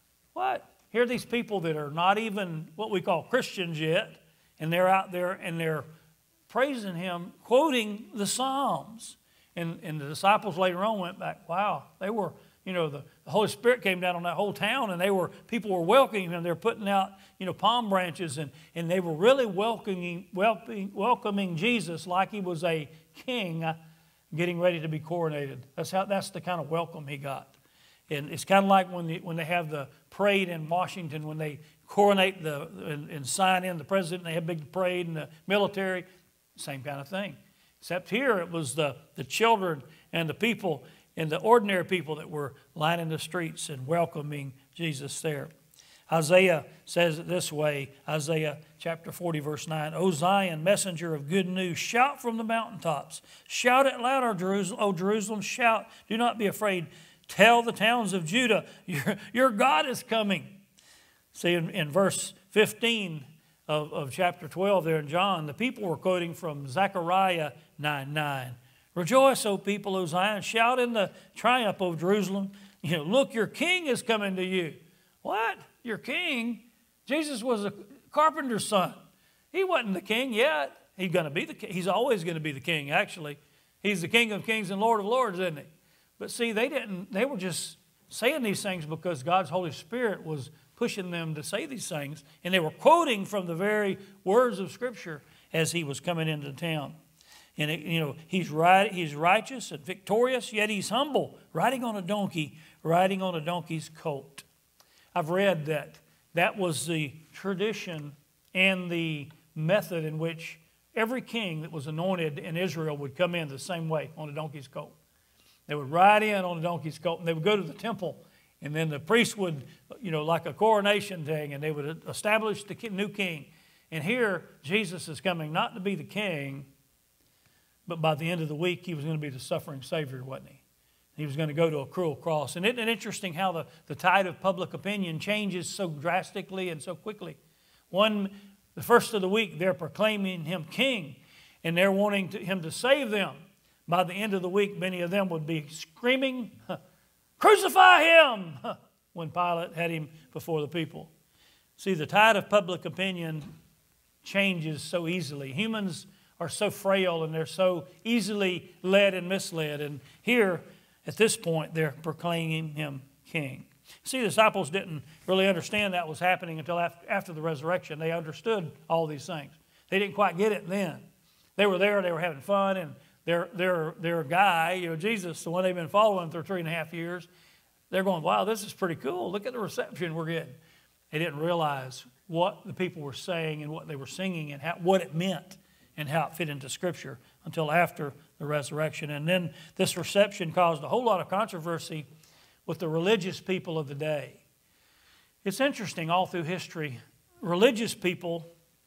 What? Here are these people that are not even what we call Christians yet, and they're out there and they're praising him, quoting the Psalms. And, and the disciples later on went back, wow, they were, you know, the, the Holy Spirit came down on that whole town, and they were, people were welcoming him. They were putting out, you know, palm branches, and, and they were really welcoming, welcoming, welcoming Jesus like he was a king getting ready to be coronated. That's how, that's the kind of welcome he got. And it's kind of like when, the, when they have the parade in Washington, when they coronate the, and, and sign in the president, and they have a big parade, and the military, same kind of thing. Except here it was the, the children and the people and the ordinary people that were lining the streets and welcoming Jesus there. Isaiah says it this way, Isaiah chapter forty, verse nine, O Zion, messenger of good news, shout from the mountaintops. Shout it louder, Jerusalem. O Jerusalem, shout. Do not be afraid. Tell the towns of Judah, your, your God is coming. See, in, in verse fifteen of, of chapter twelve there in John, the people were quoting from Zechariah nine nine. Rejoice, O people of Zion. Shout in the triumph, O Jerusalem. You know, look, your king is coming to you. What? Your king? Jesus was a carpenter's son. He wasn't the king yet. He's going to be the king. He's always going to be the king, actually. He's the King of kings and Lord of lords, isn't he? But see, they didn't, they were just saying these things because God's Holy Spirit was pushing them to say these things. And they were quoting from the very words of Scripture as he was coming into town. And, it, you know, he's, right, he's righteous and victorious, yet he's humble, riding on a donkey, riding on a donkey's colt. I've read that that was the tradition and the method in which every king that was anointed in Israel would come in the same way, on a donkey's colt. They would ride in on a donkey's colt, and they would go to the temple, and then the priest would, you know, like a coronation thing, and they would establish the new king. And here, Jesus is coming not to be the king, but by the end of the week, he was going to be the suffering Savior, wasn't he? He was going to go to a cruel cross. And isn't it interesting how the, the tide of public opinion changes so drastically and so quickly? One, the first of the week, they're proclaiming him king, and they're wanting to, him to save them. By the end of the week, many of them would be screaming, crucify him, when Pilate had him before the people. See, the tide of public opinion changes so easily. Humans are so frail, and they're so easily led and misled. And here, at this point, they're proclaiming him king. See, the disciples didn't really understand that was happening until after, after the resurrection. They understood all these things. They didn't quite get it then. They were there, they were having fun, and their, their, their guy, you know, Jesus, the one they've been following for three and a half years, they're going, wow, this is pretty cool. Look at the reception we're getting. They didn't realize what the people were saying and what they were singing and how, what it meant and how it fit into Scripture until after the resurrection. And then this reception caused a whole lot of controversy with the religious people of the day. It's interesting, all through history, religious people,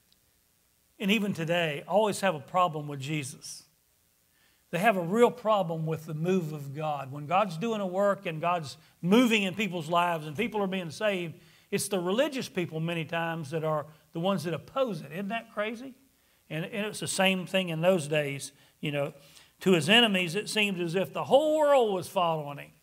and even today, always have a problem with Jesus. They have a real problem with the move of God. When God's doing a work and God's moving in people's lives and people are being saved, it's the religious people many times that are the ones that oppose it. Isn't that crazy? And it's the same thing in those days. You know, to his enemies, it seemed as if the whole world was following him.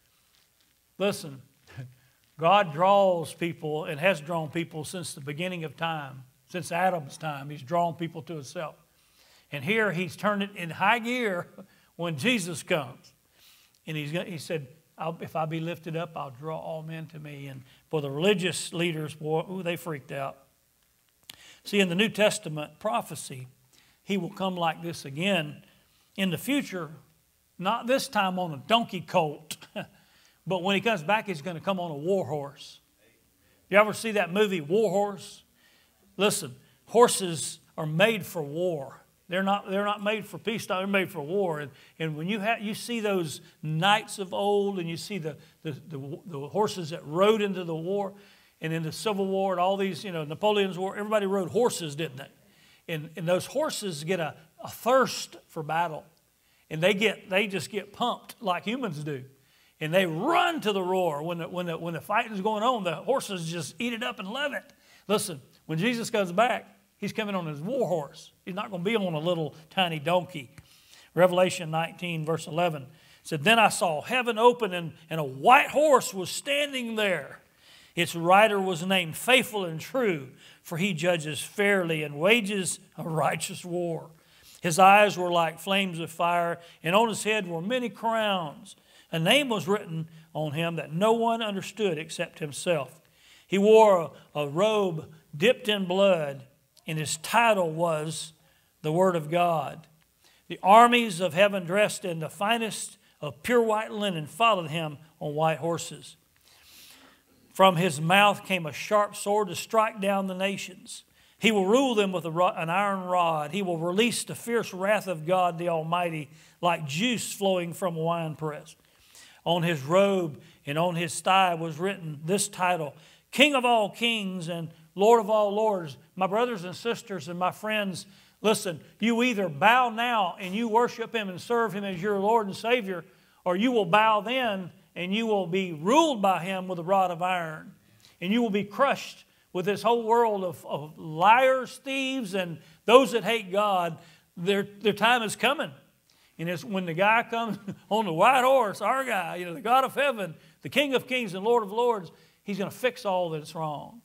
Listen, God draws people and has drawn people since the beginning of time, since Adam's time. He's drawn people to himself. And here he's turned it in high gear when Jesus comes. And he's, he said, I'll, if I be lifted up, I'll draw all men to me. And for the religious leaders, boy, ooh, they freaked out. See, in the New Testament prophecy, he will come like this again in the future, not this time on a donkey colt, but when he comes back, he's going to come on a war horse. You ever see that movie, War Horse? listen, horses are made for war. They're not, they're not made for peace, they're made for war. And, and when you, have, you see those knights of old and you see the, the, the, the horses that rode into the war and in the Civil War and all these, you know, Napoleon's War, everybody rode horses, didn't they? And, and those horses get a, a thirst for battle. And they, get, they just get pumped like humans do. And they run to the roar. When the, when, the, when the fighting's going on, the horses just eat it up and love it. Listen, when Jesus comes back, He's coming on his war horse. He's not going to be on a little tiny donkey. Revelation nineteen, verse eleven said, "Then I saw heaven open, and, and a white horse was standing there. Its rider was named Faithful and True, for he judges fairly and wages a righteous war. His eyes were like flames of fire, and on his head were many crowns. A name was written on him that no one understood except himself. He wore a, a robe dipped in blood, and his title was the Word of God. The armies of heaven, dressed in the finest of pure white linen, followed him on white horses. From his mouth came a sharp sword to strike down the nations. He will rule them with a ro- an iron rod. He will release the fierce wrath of God the Almighty like juice flowing from a winepress. On his robe and on his thigh was written this title, King of all kings and Lord of all lords." My brothers and sisters and my friends, listen, you either bow now and you worship Him and serve Him as your Lord and Savior, or you will bow then and you will be ruled by Him with a rod of iron. And you will be crushed with this whole world of, of liars, thieves, and those that hate God. Their, their time is coming. And it's when the guy comes on the white horse, our guy, you know, the God of heaven, the King of kings and Lord of lords, He's going to fix all that's wrong.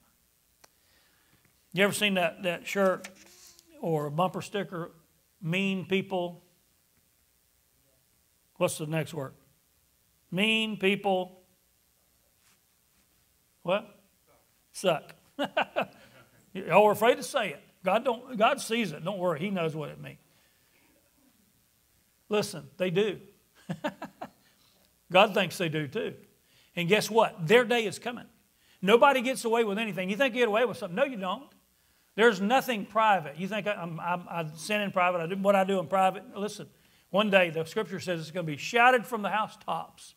You ever seen that, that shirt or a bumper sticker, mean people? What's the next word? Mean people. What? Suck. Y'all are afraid to say it. God don't. God sees it. Don't worry. He knows what it means. Listen, they do. God thinks they do too. And guess what? Their day is coming. Nobody gets away with anything. You think you get away with something? No, you don't. There's nothing private. You think I, I'm, I'm, I sin in private, I do what I do in private. Listen, one day the Scripture says it's going to be shouted from the housetops.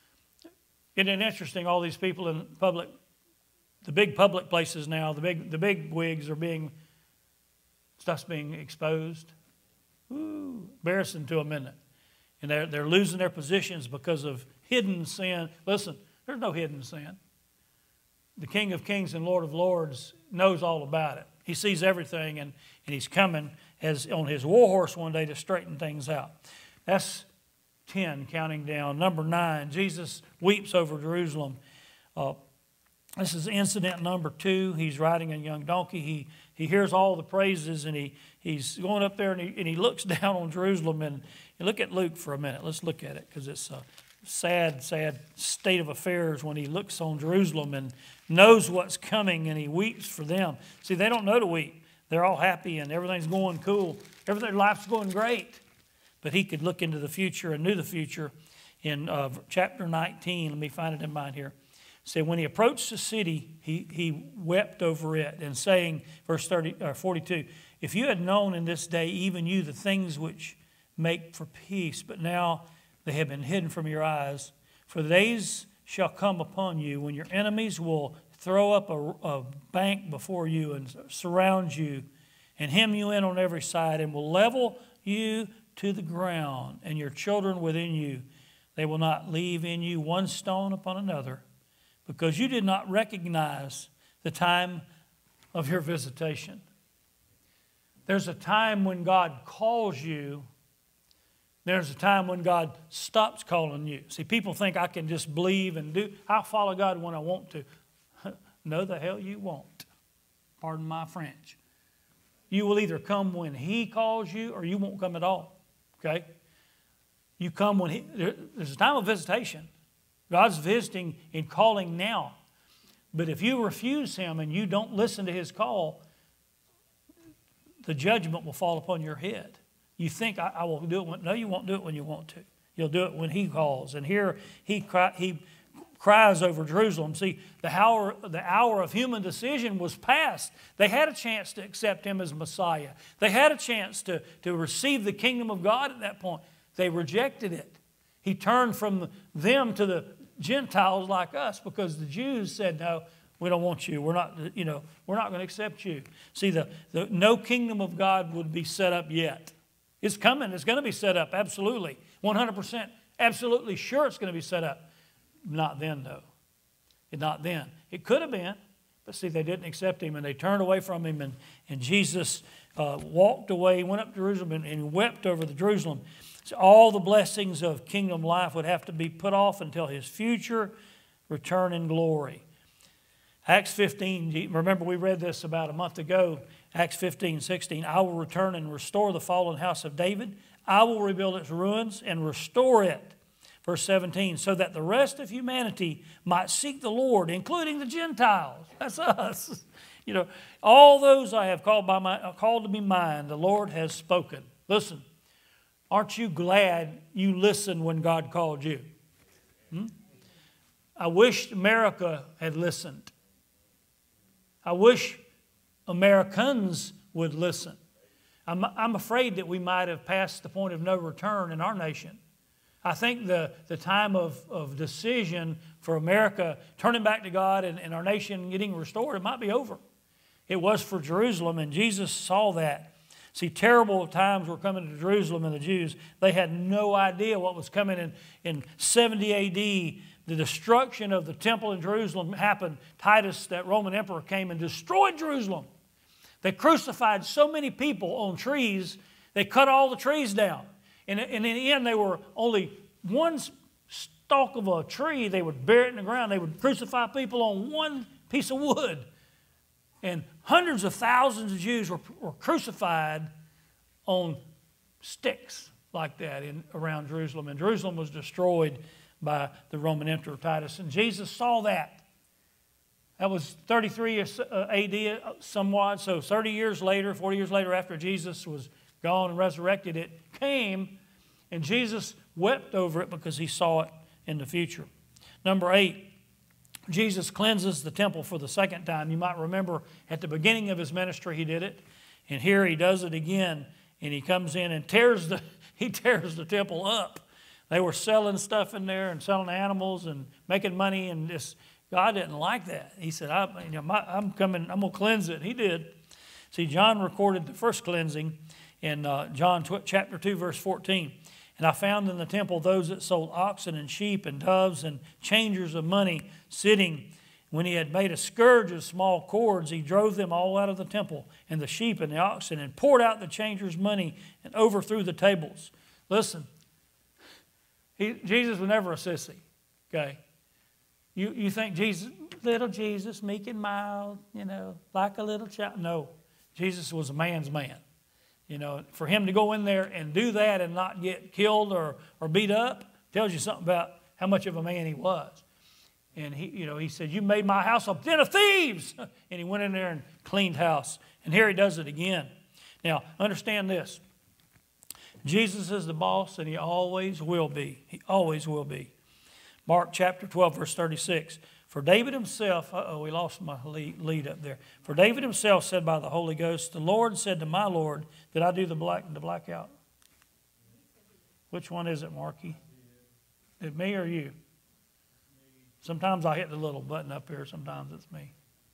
Isn't it interesting, all these people in public, the big public places now, the big, the big wigs are being, stuff's being exposed. Ooh, embarrassing to them, isn't it? And they're, they're losing their positions because of hidden sin. Listen, there's no hidden sin. The King of kings and Lord of lords knows all about it. He sees everything, and, and He's coming as on His war horse one day to straighten things out. That's ten, counting down. Number nine, Jesus weeps over Jerusalem. Uh, this is incident number two. He's riding a young donkey. He, he hears all the praises, and he, he's going up there, and he, and he looks down on Jerusalem. And, and look at Luke for a minute. Let's look at it, because it's a sad, sad state of affairs when he looks on Jerusalem and knows what's coming, and he weeps for them. See, they don't know to weep. They're all happy, and everything's going cool. Everything, life's going great. But he could look into the future and knew the future. In uh, chapter nineteen, let me find it in mine here. Say, when he approached the city, he, he wept over it, and saying, verse thirty, or forty-two, "If you had known in this day, even you, the things which make for peace, but now they have been hidden from your eyes. For the days shall come upon you when your enemies will throw up a, a bank before you and surround you and hem you in on every side and will level you to the ground and your children within you. They will not leave in you one stone upon another, because you did not recognize the time of your visitation." There's a time when God calls you. There's a time when God stops calling you. See, people think I can just believe and do. I'll follow God when I want to. No, the hell you won't. Pardon my French. You will either come when He calls you, or you won't come at all. Okay? You come when He... There's a time of visitation. God's visiting and calling now. But if you refuse Him and you don't listen to His call, the judgment will fall upon your head. You think, I, I will do it when... No, you won't do it when you want to. You'll do it when He calls. And here He, cry, he cries over Jerusalem. See, the hour, the hour of human decision was past. They had a chance to accept him as Messiah. They had a chance to, to receive the kingdom of God at that point. They rejected it. He turned from them to the Gentiles like us because the Jews said, no, we don't want you. We're not, you know, we're not going to accept you. See, the, the no kingdom of God would be set up yet. It's coming. It's going to be set up, absolutely. one hundred percent absolutely sure it's going to be set up. Not then, though. Not then. It could have been, but see, they didn't accept him, and they turned away from him, and, and Jesus uh, walked away, went up to Jerusalem, and, and wept over the Jerusalem. So all the blessings of kingdom life would have to be put off until his future return in glory. Acts fifteen, remember we read this about a month ago, Acts fifteen, sixteen, I will return and restore the fallen house of David. I will rebuild its ruins and restore it. Verse seventeen, so that the rest of humanity might seek the Lord, including the Gentiles. That's us. You know, all those I have called, by my, called to be mine, the Lord has spoken. Listen, aren't you glad you listened when God called you? Hmm? I wish America had listened. I wish Americans would listen. I'm, I'm afraid that we might have passed the point of no return in our nation. I think the, the time of, of decision for America turning back to God and, and our nation getting restored, it might be over. It was for Jerusalem, and Jesus saw that. See, terrible times were coming to Jerusalem and the Jews. They had no idea what was coming in, in seventy A D. The destruction of the temple in Jerusalem happened. Titus, that Roman emperor, came and destroyed Jerusalem. They crucified so many people on trees, they cut all the trees down. And, and in the end, they were only one stalk of a tree. They would bury it in the ground. They would crucify people on one piece of wood. And hundreds of thousands of Jews were, were crucified on sticks like that in, around Jerusalem. And Jerusalem was destroyed by the Roman Emperor Titus. And Jesus saw that. That was thirty-three A D somewhat. So thirty years later, forty years later, after Jesus was gone and resurrected, it came, and Jesus wept over it because he saw it in the future. Number eight, Jesus cleanses the temple for the second time. You might remember at the beginning of his ministry he did it, and here he does it again, and he comes in and tears the, he tears the temple up. They were selling stuff in there and selling animals and making money, and this, God didn't like that. He said, I, you know, my, I'm coming, I'm going to cleanse it. He did. See, John recorded the first cleansing in uh, John chapter two, verse fourteen. And I found in the temple those that sold oxen and sheep and doves and changers of money sitting. When he had made a scourge of small cords, he drove them all out of the temple, and the sheep and the oxen, and poured out the changers' money and overthrew the tables. Listen, he, Jesus was never a sissy, okay? You, you think Jesus, little Jesus, meek and mild, you know, like a little child. No, Jesus was a man's man. You know, for him to go in there and do that and not get killed or, or beat up tells you something about how much of a man he was. And he, you know, he said, you made my house a den of thieves. And he went in there and cleaned house. And here he does it again. Now, understand this. Jesus is the boss, and he always will be. He always will be. Mark chapter twelve, verse thirty-six. For David himself, uh-oh, we lost my lead, lead up there. For David himself said by the Holy Ghost, the Lord said to my Lord, did I do the black the blackout? Which one is it, Marky? Is it me or you? Sometimes I hit the little button up here. Sometimes it's me.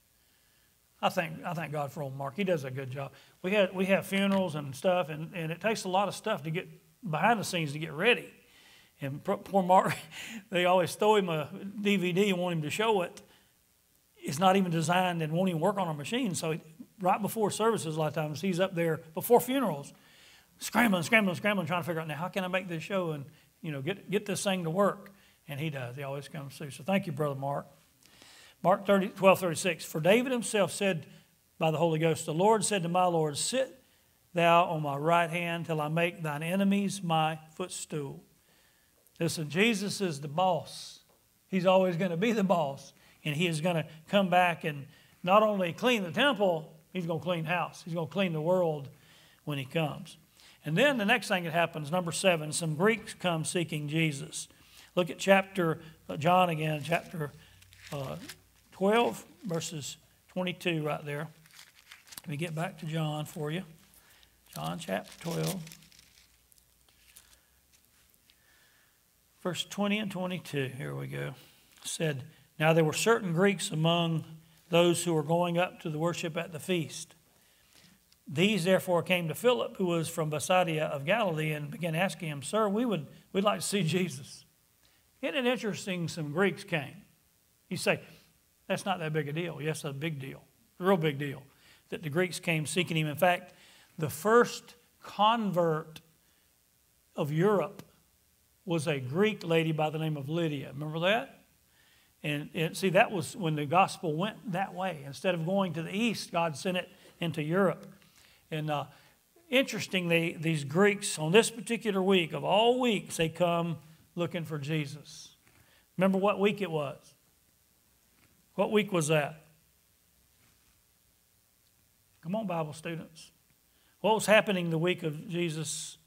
I thank I thank God for old Mark. He does a good job. We had we have funerals and stuff, and, and it takes a lot of stuff to get behind the scenes to get ready. And poor Mark, they always throw him a D V D and want him to show it. It's not even designed and won't even work on a machine. So he, right before services, a lot of times he's up there before funerals, scrambling, scrambling, scrambling, trying to figure out now how can I make this show and you know get get this thing to work. And he does. He always comes through. So thank you, Brother Mark. Mark twelve thirty-six. For David himself said by the Holy Ghost, the Lord said to my Lord, sit thou on my right hand till I make thine enemies my footstool. Listen, Jesus is the boss. He's always going to be the boss. And he is going to come back and not only clean the temple, he's going to clean house. He's going to clean the world when he comes. And then the next thing that happens, number seven, some Greeks come seeking Jesus. Look at chapter, uh, John again, chapter uh, twelve, verses twenty-two right there. Let me get back to John for you. John chapter twelve. Verse twenty and twenty-two, here we go. It said, now there were certain Greeks among those who were going up to the worship at the feast. These therefore came to Philip, who was from Bethsaida of Galilee, and began asking him, Sir, we would, we'd like to see Jesus. Isn't it interesting some Greeks came? You say, that's not that big a deal. Yes, a big deal. A real big deal. That the Greeks came seeking him. In fact, the first convert of Europe was a Greek lady by the name of Lydia. Remember that? And, and see, that was when the gospel went that way. Instead of going to the east, God sent it into Europe. And uh, interestingly, these Greeks, on this particular week, of all weeks, they come looking for Jesus. Remember what week it was? What week was that? Come on, Bible students. What was happening the week of Jesus?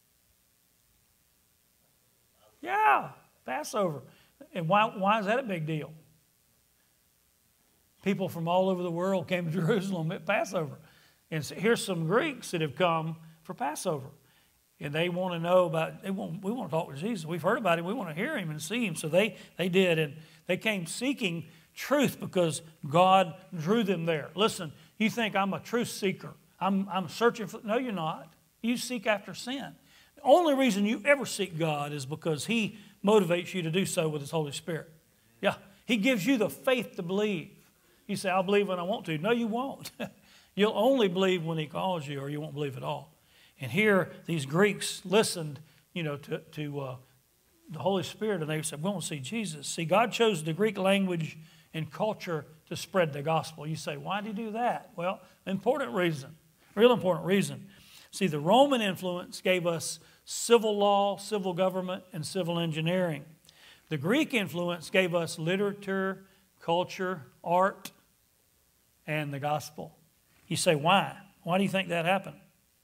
Yeah, Passover. And why, why is that a big deal? People from all over the world came to Jerusalem at Passover. And so here's some Greeks that have come for Passover. And they want to know about, they want, we want to talk to Jesus. We've heard about him. We want to hear him and see him. So they, they did. And they came seeking truth because God drew them there. Listen, you think I'm a truth seeker. I'm, I'm searching for, no, you're not. You seek after sin. The only reason you ever seek God is because he motivates you to do so with his Holy Spirit. Yeah, he gives you the faith to believe. You say, I'll believe when I want to. No, you won't. You'll only believe when he calls you, or you won't believe at all. And here, these Greeks listened, you know, to, to uh, the Holy Spirit, and they said, we want to see Jesus. See, God chose the Greek language and culture to spread the gospel. You say, why did he do that? Well, important reason, real important reason. See, the Roman influence gave us civil law, civil government, and civil engineering. The Greek influence gave us literature, culture, art, and the gospel. You say, why? Why do you think that happened?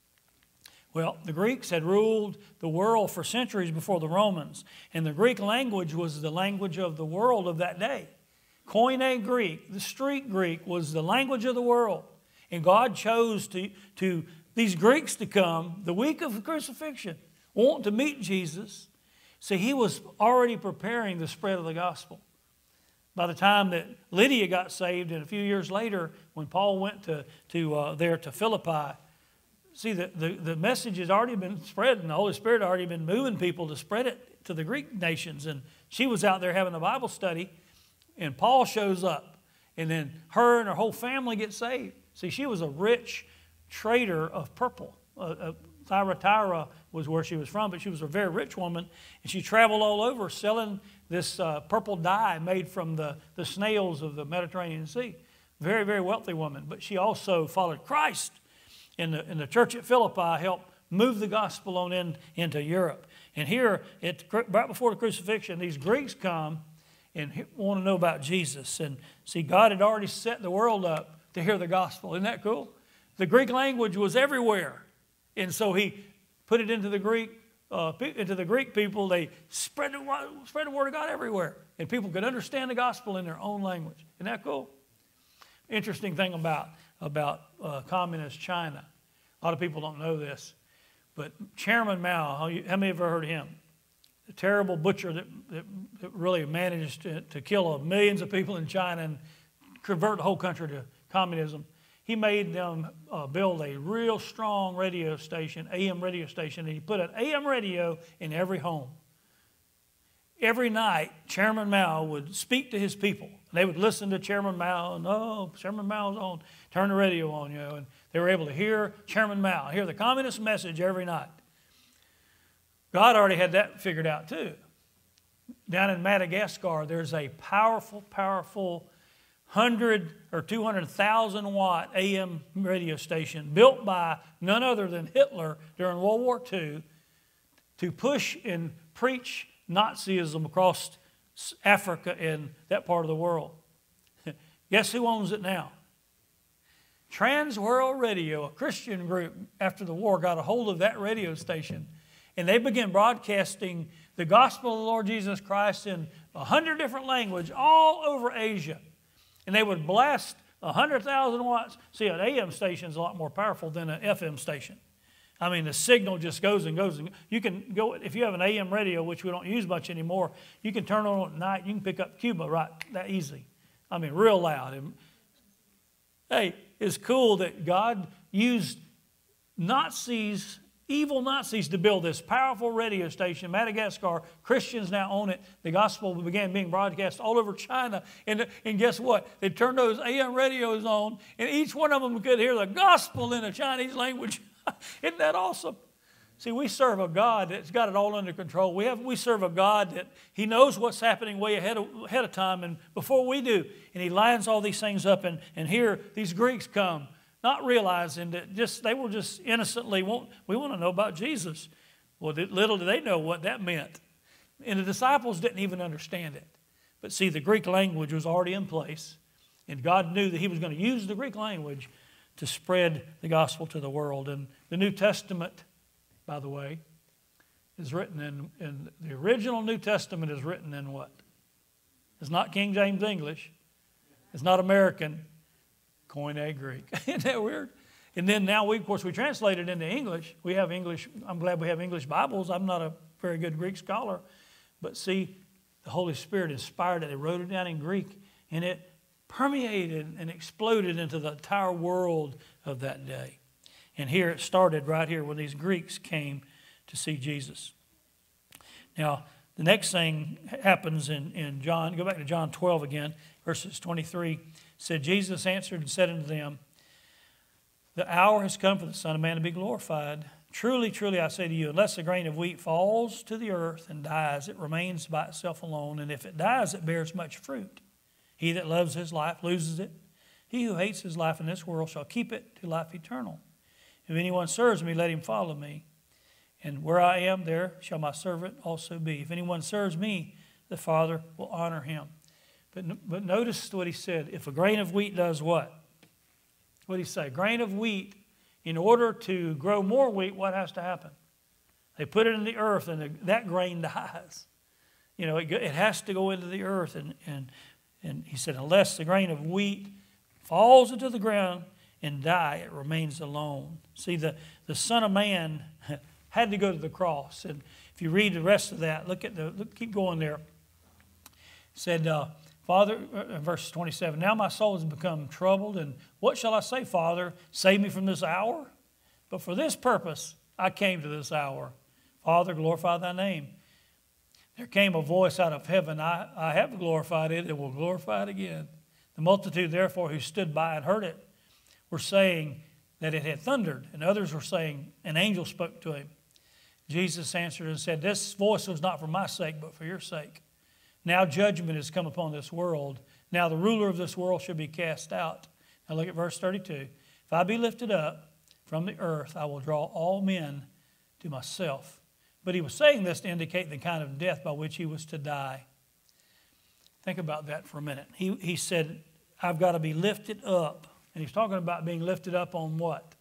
Well, the Greeks had ruled the world for centuries before the Romans, and the Greek language was the language of the world of that day. Koine Greek, the street Greek, was the language of the world. And God chose to, to these Greeks to come the week of the crucifixion, want to meet Jesus. See, he was already preparing the spread of the gospel. By the time that Lydia got saved, and a few years later, when Paul went to, to uh, there to Philippi, see, the, the, the message has already been spread, and the Holy Spirit had already been moving people to spread it to the Greek nations. And she was out there having a Bible study, and Paul shows up, and then her and her whole family get saved. See, she was a rich trader of purple. Uh, uh, Thyatira was where she was from, but she was a very rich woman, and she traveled all over selling this uh, purple dye made from the, the snails of the Mediterranean Sea. Very, very wealthy woman, but she also followed Christ. And the, and the church at Philippi helped move the gospel on in, into Europe. And here, at, right before the crucifixion, these Greeks come and want to know about Jesus. And see, God had already set the world up to hear the gospel. Isn't that cool? The Greek language was everywhere. And so he put it into the Greek, uh, into the Greek people. They spread the, spread the word of God everywhere. And people could understand the gospel in their own language. Isn't that cool? Interesting thing about, about uh, communist China. A lot of people don't know this. But Chairman Mao, how, you, how many have ever heard of him? The terrible butcher that, that, that really managed to, to kill millions of people in China and convert the whole country to communism. He made them uh, build a real strong radio station, A M radio station, and he put an A M radio in every home. Every night, Chairman Mao would speak to his people. And they would listen to Chairman Mao, and oh, Chairman Mao's on, turn the radio on, you know, and they were able to hear Chairman Mao, hear the communist message every night. God already had that figured out too. Down in Madagascar, there's a powerful, powerful hundred or two hundred thousand watt A M radio station built by none other than Hitler during World War Two to push and preach Nazism across Africa and that part of the world. Guess who owns it now? Trans World Radio, a Christian group after the war, got a hold of that radio station, and they began broadcasting the gospel of the Lord Jesus Christ in a hundred different languages all over Asia. And they would blast a hundred thousand watts. See, an A M station is a lot more powerful than an F M station. I mean, the signal just goes and goes. And you can go, if you have an A M radio, which we don't use much anymore, you can turn on at night. You can pick up Cuba right that easy. I mean, real loud. And, hey, it's cool that God used Nazis, evil Nazis, to build this powerful radio station. Madagascar, Christians now own it. The gospel began being broadcast all over China. And, and guess what? They turned those A M radios on, and each one of them could hear the gospel in a Chinese language. Isn't that awesome? See, we serve a God that's got it all under control. We have we serve a God that He knows what's happening way ahead of, ahead of time and before we do. And He lines all these things up. And, and here these Greeks come, not realizing that just they were just innocently, want, we want to know about Jesus. Well, little do they know what that meant. And the disciples didn't even understand it. But see, the Greek language was already in place. And God knew that He was going to use the Greek language to spread the gospel to the world. And the New Testament, by the way, is written in, in the original New Testament is written in what? It's not King James English. It's not American. Koine Greek. Isn't that weird? And then now, we, of course, we translate it into English. We have English. I'm glad we have English Bibles. I'm not a very good Greek scholar. But see, the Holy Spirit inspired it. They wrote it down in Greek, and it permeated and exploded into the entire world of that day. And here it started right here when these Greeks came to see Jesus. Now, the next thing happens in, in John, go back to John twelve again, verses twenty-three, said, Jesus answered and said unto them, the hour has come for the Son of Man to be glorified. Truly, truly, I say to you, unless a grain of wheat falls to the earth and dies, it remains by itself alone. And if it dies, it bears much fruit. He that loves his life loses it. He who hates his life in this world shall keep it to life eternal. If anyone serves me, let him follow me. And where I am, there shall my servant also be. If anyone serves me, the Father will honor him. But, but notice what he said. If a grain of wheat does what? What did he say? Grain of wheat, in order to grow more wheat, what has to happen? They put it in the earth, and the, that grain dies. You know, it, it has to go into the earth. And, and, and he said, unless the grain of wheat falls into the ground and die, it remains alone. See, the, the Son of Man had to go to the cross. And if you read the rest of that, look at the, look, keep going there. It said, uh, Father, uh, verse twenty-seven, now my soul has become troubled, and what shall I say, Father? Save me from this hour? But for this purpose I came to this hour. Father, glorify thy name. There came a voice out of heaven, I, I have glorified it and will glorify it again. The multitude, therefore, who stood by and heard it were saying that it had thundered, and others were saying an angel spoke to him. Jesus answered and said, this voice was not for my sake, but for your sake. Now judgment has come upon this world. Now the ruler of this world shall be cast out. Now look at verse thirty-two. If I be lifted up from the earth, I will draw all men to myself. But he was saying this to indicate the kind of death by which he was to die. Think about that for a minute. He, he said, I've got to be lifted up. And he's talking about being lifted up on what?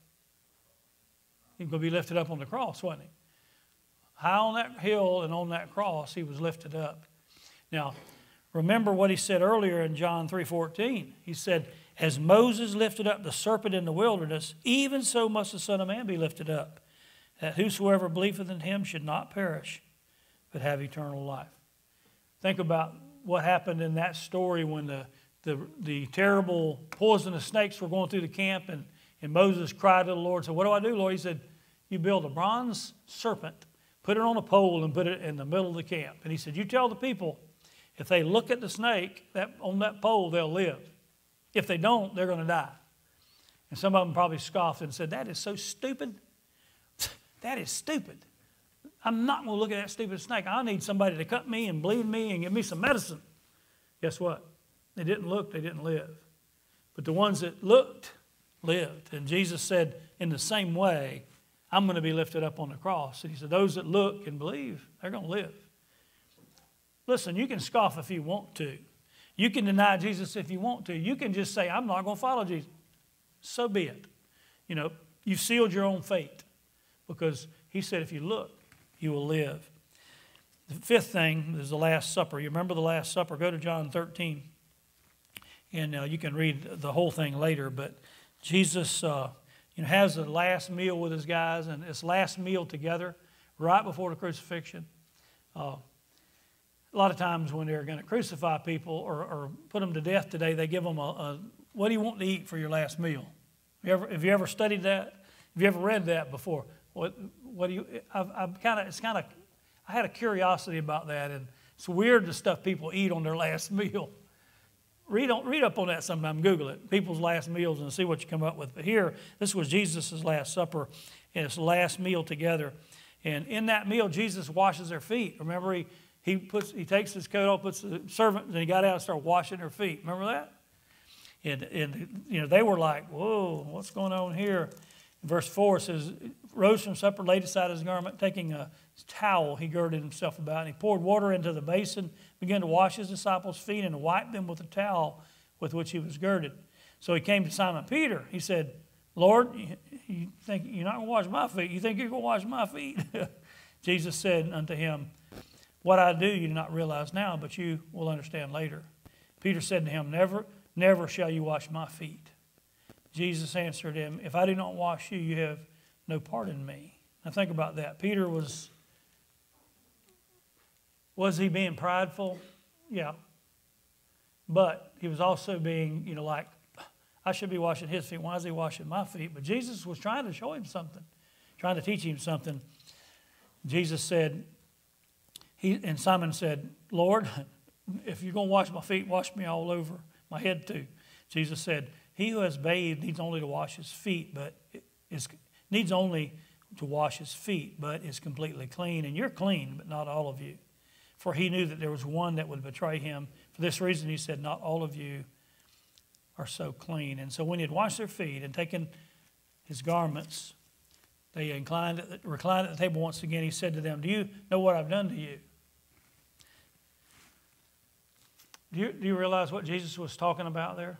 He was going to be lifted up on the cross, wasn't he? High on that hill and on that cross, he was lifted up. Now, remember what he said earlier in John three fourteen. He said, as Moses lifted up the serpent in the wilderness, even so must the Son of Man be lifted up, that whosoever believeth in him should not perish, but have eternal life. Think about what happened in that story when the, the, the terrible poisonous snakes were going through the camp, and, and Moses cried to the Lord, said, what do I do, Lord? He said, you build a bronze serpent, put it on a pole, and put it in the middle of the camp. And he said, you tell the people, if they look at the snake that, on that pole, they'll live. If they don't, they're going to die. And some of them probably scoffed and said, that is so stupid. That is stupid. I'm not going to look at that stupid snake. I need somebody to cut me and bleed me and give me some medicine. Guess what? They didn't look, they didn't live. But the ones that looked, lived. And Jesus said, in the same way, I'm going to be lifted up on the cross. And he said, those that look and believe, they're going to live. Listen, you can scoff if you want to. You can deny Jesus if you want to. You can just say, I'm not going to follow Jesus. So be it. You know, you've sealed your own fate. Because he said, if you look, you will live. The fifth thing is the Last Supper. You remember the Last Supper? Go to John thirteen. And uh, you can read the whole thing later. But Jesus uh, you know, has the last meal with his guys, and this last meal together right before the crucifixion. Uh, a lot of times when they're going to crucify people or, or put them to death today, they give them a, a, what do you want to eat for your last meal? Have you ever, have you ever studied that? Have you ever read that before? What, what do you, I've, I've kind of, it's kind of, I had a curiosity about that, and it's weird the stuff people eat on their last meal. Read, on, read up on that sometime, Google it, people's last meals, and see what you come up with. But here, this was Jesus' Last Supper, and his last meal together. And in that meal, Jesus washes their feet. Remember, he, he, puts, he takes his coat off, puts the servant, and he got out and started washing their feet. Remember that? And, and you know, they were like, whoa, what's going on here? Verse four says, rose from supper, laid aside his garment, taking a towel he girded himself about, and he poured water into the basin, began to wash his disciples' feet and to wipe them with the towel with which he was girded. So he came to Simon Peter. He said, Lord, you think you're not going to wash my feet? You think you're going to wash my feet? Jesus said unto him, what I do you do not realize now, but you will understand later. Peter said to him, never, never shall you wash my feet. Jesus answered him, if I do not wash you, you have no part in me. Now think about that. Peter was, was he being prideful? Yeah. But he was also being, you know, like, I should be washing his feet. Why is he washing my feet? But Jesus was trying to show him something, trying to teach him something. Jesus said, he, and Simon said, Lord, if you're going to wash my feet, wash me all over, my head too. Jesus said, he who has bathed needs only to wash his feet, but is, needs only to wash his feet, but is completely clean. And you're clean, but not all of you. For he knew that there was one that would betray him. For this reason he said, not all of you are so clean. And so when he had washed their feet and taken his garments, they inclined, reclined at the table once again. He said to them, do you know what I've done to you? Do you, do you realize what Jesus was talking about there?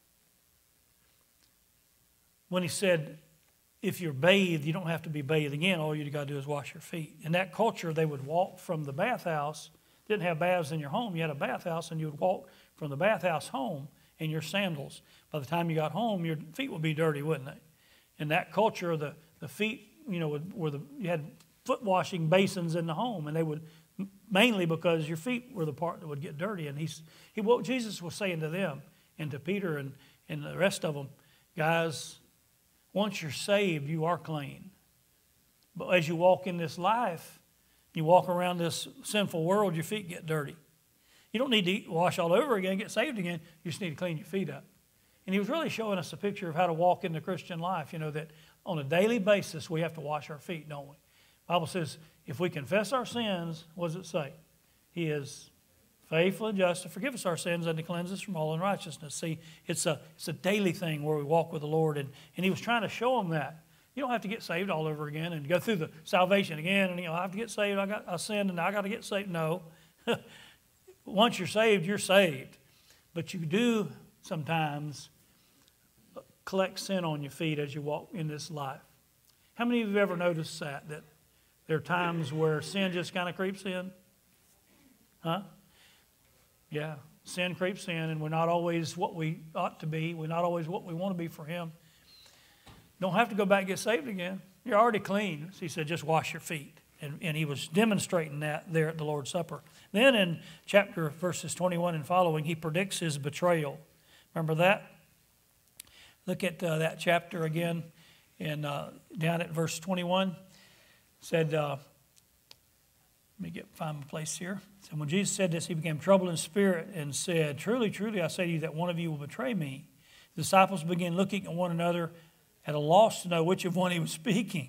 When he said, if you're bathed, you don't have to be bathed again. All you got to do is wash your feet. In that culture, they would walk from the bathhouse. Didn't have baths in your home. You had a bathhouse, and you would walk from the bathhouse home in your sandals. By the time you got home, your feet would be dirty, wouldn't they? In that culture, the, the feet, you know, were the, you had foot washing basins in the home, and they would, mainly because your feet were the part that would get dirty. And he's, he, what Jesus was saying to them and to Peter and, and the rest of them, guys, once you're saved, you are clean. But as you walk in this life, you walk around this sinful world, your feet get dirty. You don't need to eat, wash all over again, get saved again. You just need to clean your feet up. And he was really showing us a picture of how to walk in the Christian life. You know, that on a daily basis, we have to wash our feet, don't we? The Bible says, if we confess our sins, what does it say? He is faithful and just to forgive us our sins and to cleanse us from all unrighteousness. See, it's a, it's a daily thing where we walk with the Lord. And, and he was trying to show them that. You don't have to get saved all over again and go through the salvation again. And, you know, I have to get saved. I got I sinned and I got to get saved. No. Once you're saved, you're saved. But you do sometimes collect sin on your feet as you walk in this life. How many of you have ever noticed that? That there are times where sin just kind of creeps in? Huh? Yeah, sin creeps in, and we're not always what we ought to be. We're not always what we want to be for him. Don't have to go back and get saved again. You're already clean. So he said, just wash your feet. And, and he was demonstrating that there at the Lord's Supper. Then in chapter verses twenty-one and following, he predicts his betrayal. Remember that? Look at uh, that chapter again, and uh, down at verse twenty-one. It said, uh, let me get find my place here. So when Jesus said this, he became troubled in spirit and said, truly, truly, I say to you that one of you will betray me. The disciples began looking at one another at a loss to know which of one he was speaking.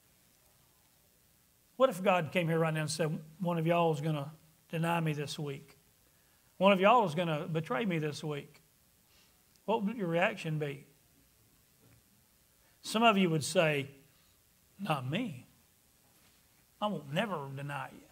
What if God came here right now and said, one of y'all is going to deny me this week? One of y'all is going to betray me this week. What would your reaction be? Some of you would say, not me. I won't never deny you.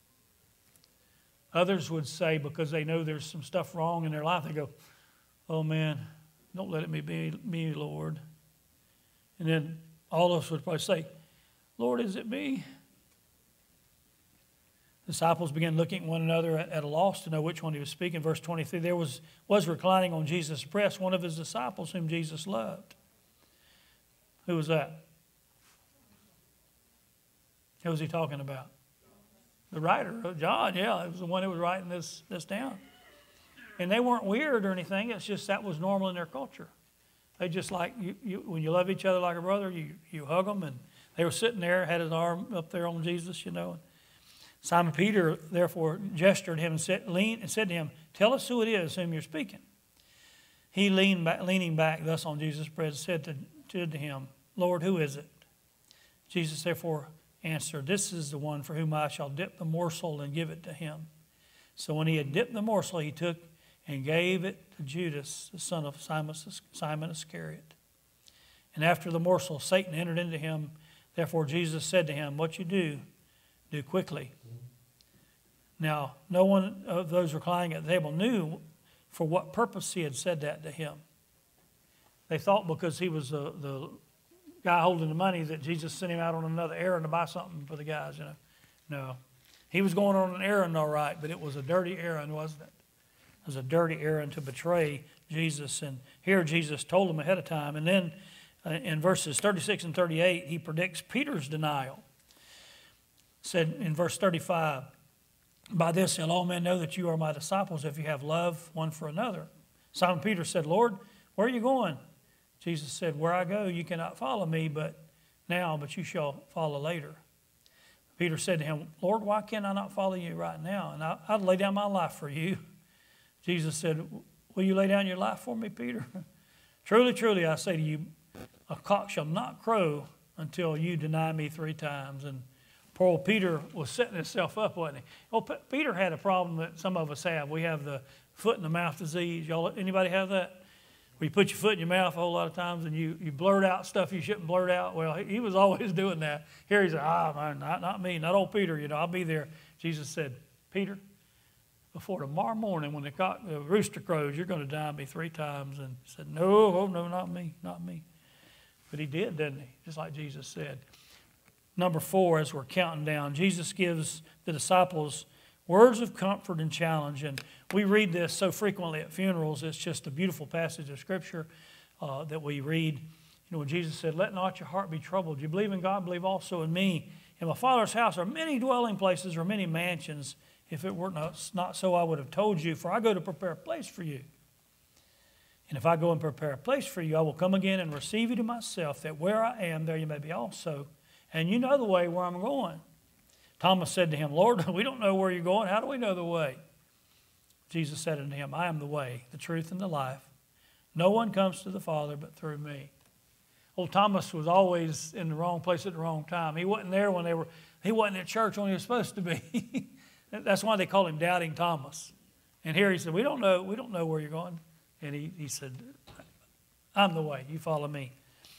Others would say, because they know there's some stuff wrong in their life, they go, oh man, don't let it be me, Lord. And then all of us would probably say, Lord, is it me? disciples began looking at one another at, at a loss to know which one he was speaking. Verse twenty-three, there was, was reclining on Jesus' breast one of his disciples whom Jesus loved. Who was that? Who was he talking about? The writer, John, yeah. It was the one who was writing this, this down. And they weren't weird or anything. It's just that was normal in their culture. They just like, you, you, when you love each other like a brother, you, you hug them. And they were sitting there, had his arm up there on Jesus, you know. Simon Peter, therefore, gestured him and said, lean, and said to him, tell us who it is whom you're speaking. He, leaned back, leaning back thus on Jesus' breast, said to, said to him, Lord, who is it? Jesus, therefore, answered, this is the one for whom I shall dip the morsel and give it to him. So when he had dipped the morsel, he took and gave it to Judas, the son of Simon, Simon Iscariot. And after the morsel, Satan entered into him. Therefore Jesus said to him, what you do, do quickly. Now, no one of those reclining at the table knew for what purpose he had said that to him. They thought because he was the, the guy holding the money that Jesus sent him out on another errand to buy something for the guys, you know. No. He was going on an errand, all right, but it was a dirty errand, wasn't it? It was a dirty errand to betray Jesus. And here Jesus told him ahead of time. And then uh, in verses thirty-six and thirty-eight, he predicts Peter's denial. Said in verse thirty-five, by this shall all men know that you are my disciples if you have love one for another. Simon Peter said, Lord, where are you going? Jesus said, where I go, you cannot follow me but now, but you shall follow later. Peter said to him, Lord, why can I not follow you right now? And I, I'd lay down my life for you. Jesus said, will you lay down your life for me, Peter? Truly, truly, I say to you, a cock shall not crow until you deny me three times. And poor old Peter was setting himself up, wasn't he? Well, P- Peter had a problem that some of us have. We have the foot in the mouth disease. Y'all, anybody have that? Where you put your foot in your mouth a whole lot of times and you, you blurt out stuff you shouldn't blurt out. Well, he, he was always doing that. Here he said, ah, man, not, not me, not old Peter, you know, I'll be there. Jesus said, Peter, before tomorrow morning when the, cock, the rooster crows, you're going to deny me three times. And he said, no, oh, no, not me, not me. But he did, didn't he? Just like Jesus said. Number four, as we're counting down, Jesus gives the disciples words of comfort and challenge. And we read this so frequently at funerals. It's just a beautiful passage of Scripture uh, that we read. You know, when Jesus said, let not your heart be troubled. You believe in God, believe also in me. In my Father's house are many dwelling places or many mansions. If it were not, not so, I would have told you, for I go to prepare a place for you. And if I go and prepare a place for you, I will come again and receive you to myself, that where I am, there you may be also. And you know the way where I'm going. Thomas said to him, Lord, we don't know where you're going. How do we know the way? Jesus said unto him, I am the way, the truth, and the life. No one comes to the Father but through me. Old Thomas was always in the wrong place at the wrong time. He wasn't there when they were, he wasn't at church when he was supposed to be. That's why they call him Doubting Thomas. And here he said, we don't know, we don't know where you're going. And he, he said, I'm the way, you follow me.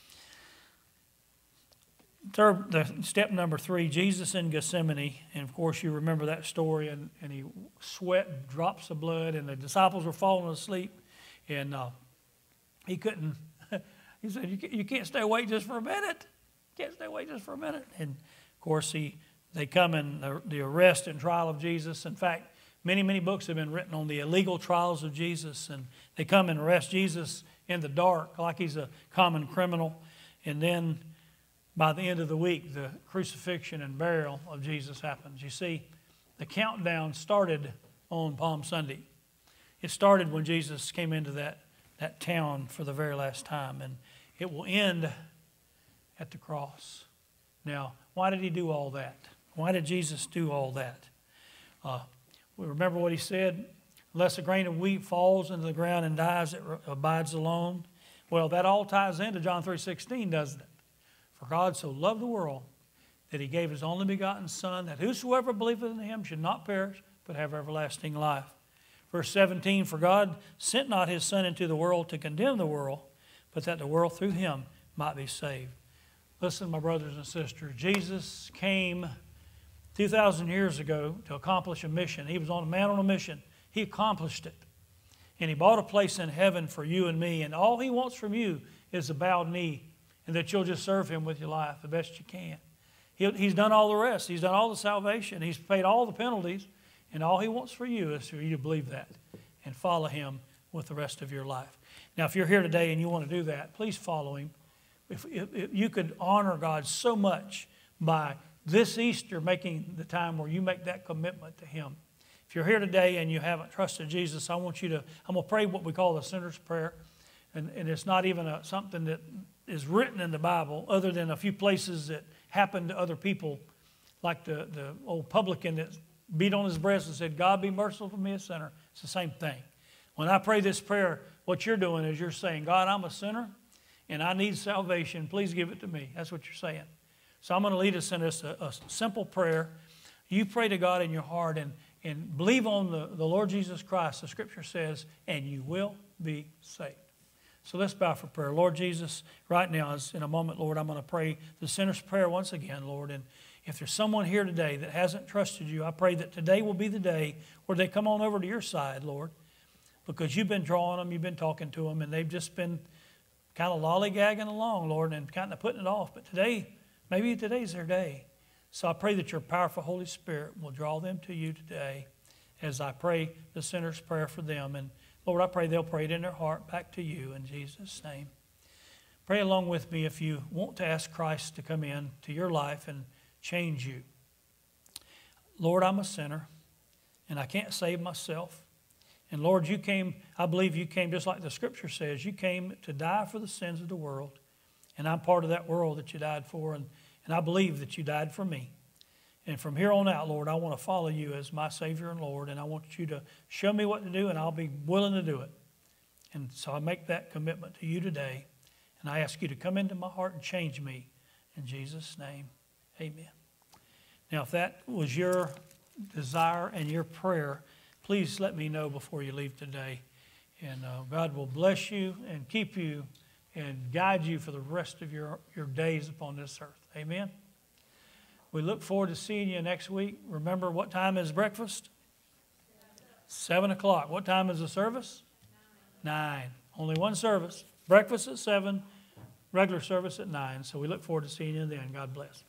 Third, the step number three, Jesus in Gethsemane. And of course, you remember that story. And, and he sweat drops of blood, and the disciples were falling asleep. And uh, he couldn't, he said, you, you can't stay awake just for a minute. You can't stay awake just for a minute. And of course, he, they come in the, the arrest and trial of Jesus. In fact, many, many books have been written on the illegal trials of Jesus. And they come and arrest Jesus in the dark like he's a common criminal. And then by the end of the week, the crucifixion and burial of Jesus happens. You see, the countdown started on Palm Sunday. It started when Jesus came into that, that town for the very last time, and it will end at the cross. Now, why did he do all that? Why did Jesus do all that? Uh, we remember what he said, unless a grain of wheat falls into the ground and dies, it abides alone. Well, that all ties into John three sixteen, doesn't it? For God so loved the world that he gave his only begotten Son, that whosoever believeth in him should not perish, but have everlasting life. Verse seventeen, for God sent not his Son into the world to condemn the world, but that the world through him might be saved. Listen, my brothers and sisters, Jesus came two thousand years ago to accomplish a mission. He was on a man on a mission. He accomplished it. And he bought a place in heaven for you and me. And all he wants from you is a bowed knee, and that you'll just serve him with your life the best you can. He, he's done all the rest. He's done all the salvation. He's paid all the penalties. And all He wants for you is for you to believe that and follow Him with the rest of your life. Now, if you're here today and you want to do that, please follow Him. If, if, if you could honor God so much by this Easter making the time where you make that commitment to Him. If you're here today and you haven't trusted Jesus, I want you to, I'm going to pray what we call the sinner's prayer. And, and it's not even a, something that is written in the Bible other than a few places that happened to other people, like the, the old publican that beat on his breast and said, God be merciful to me, a sinner. It's the same thing. When I pray this prayer, what you're doing is you're saying, God, I'm a sinner and I need salvation. Please give it to me. That's what you're saying. So I'm going to lead us in this a, a simple prayer. You pray to God in your heart and, and believe on the, the Lord Jesus Christ, the Scripture says, and you will be saved. So let's bow for prayer. Lord Jesus, right now, as in a moment, Lord, I'm going to pray the sinner's prayer once again, Lord. And if there's someone here today that hasn't trusted you, I pray that today will be the day where they come on over to your side, Lord, because you've been drawing them, you've been talking to them, and they've just been kind of lollygagging along, Lord, and kind of putting it off. But today, maybe today's their day. So I pray that your powerful Holy Spirit will draw them to you today as I pray the sinner's prayer for them. And Lord, I pray they'll pray it in their heart back to you in Jesus' name. Pray along with me if you want to ask Christ to come in to your life and change you. Lord, I'm a sinner, and I can't save myself. And Lord, you came, I believe you came just like the Scripture says, you came to die for the sins of the world. And I'm part of that world that you died for, and, and I believe that you died for me. And from here on out, Lord, I want to follow you as my Savior and Lord, and I want you to show me what to do, and I'll be willing to do it. And so I make that commitment to you today, and I ask you to come into my heart and change me. In Jesus' name, amen. Now, if that was your desire and your prayer, please let me know before you leave today. And uh, God will bless you and keep you and guide you for the rest of your, your days upon this earth. Amen. We look forward to seeing you next week. Remember, what time is breakfast? Seven o'clock. What time is the service? Nine. Nine. Only one service. Breakfast at seven, regular service at nine. So we look forward to seeing you then. God bless.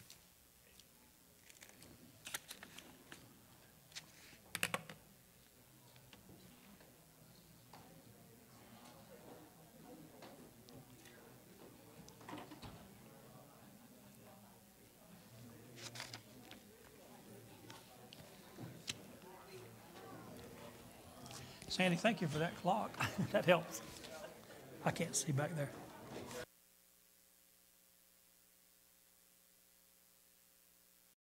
Sandy, thank you for that clock. That helps. I can't see back there.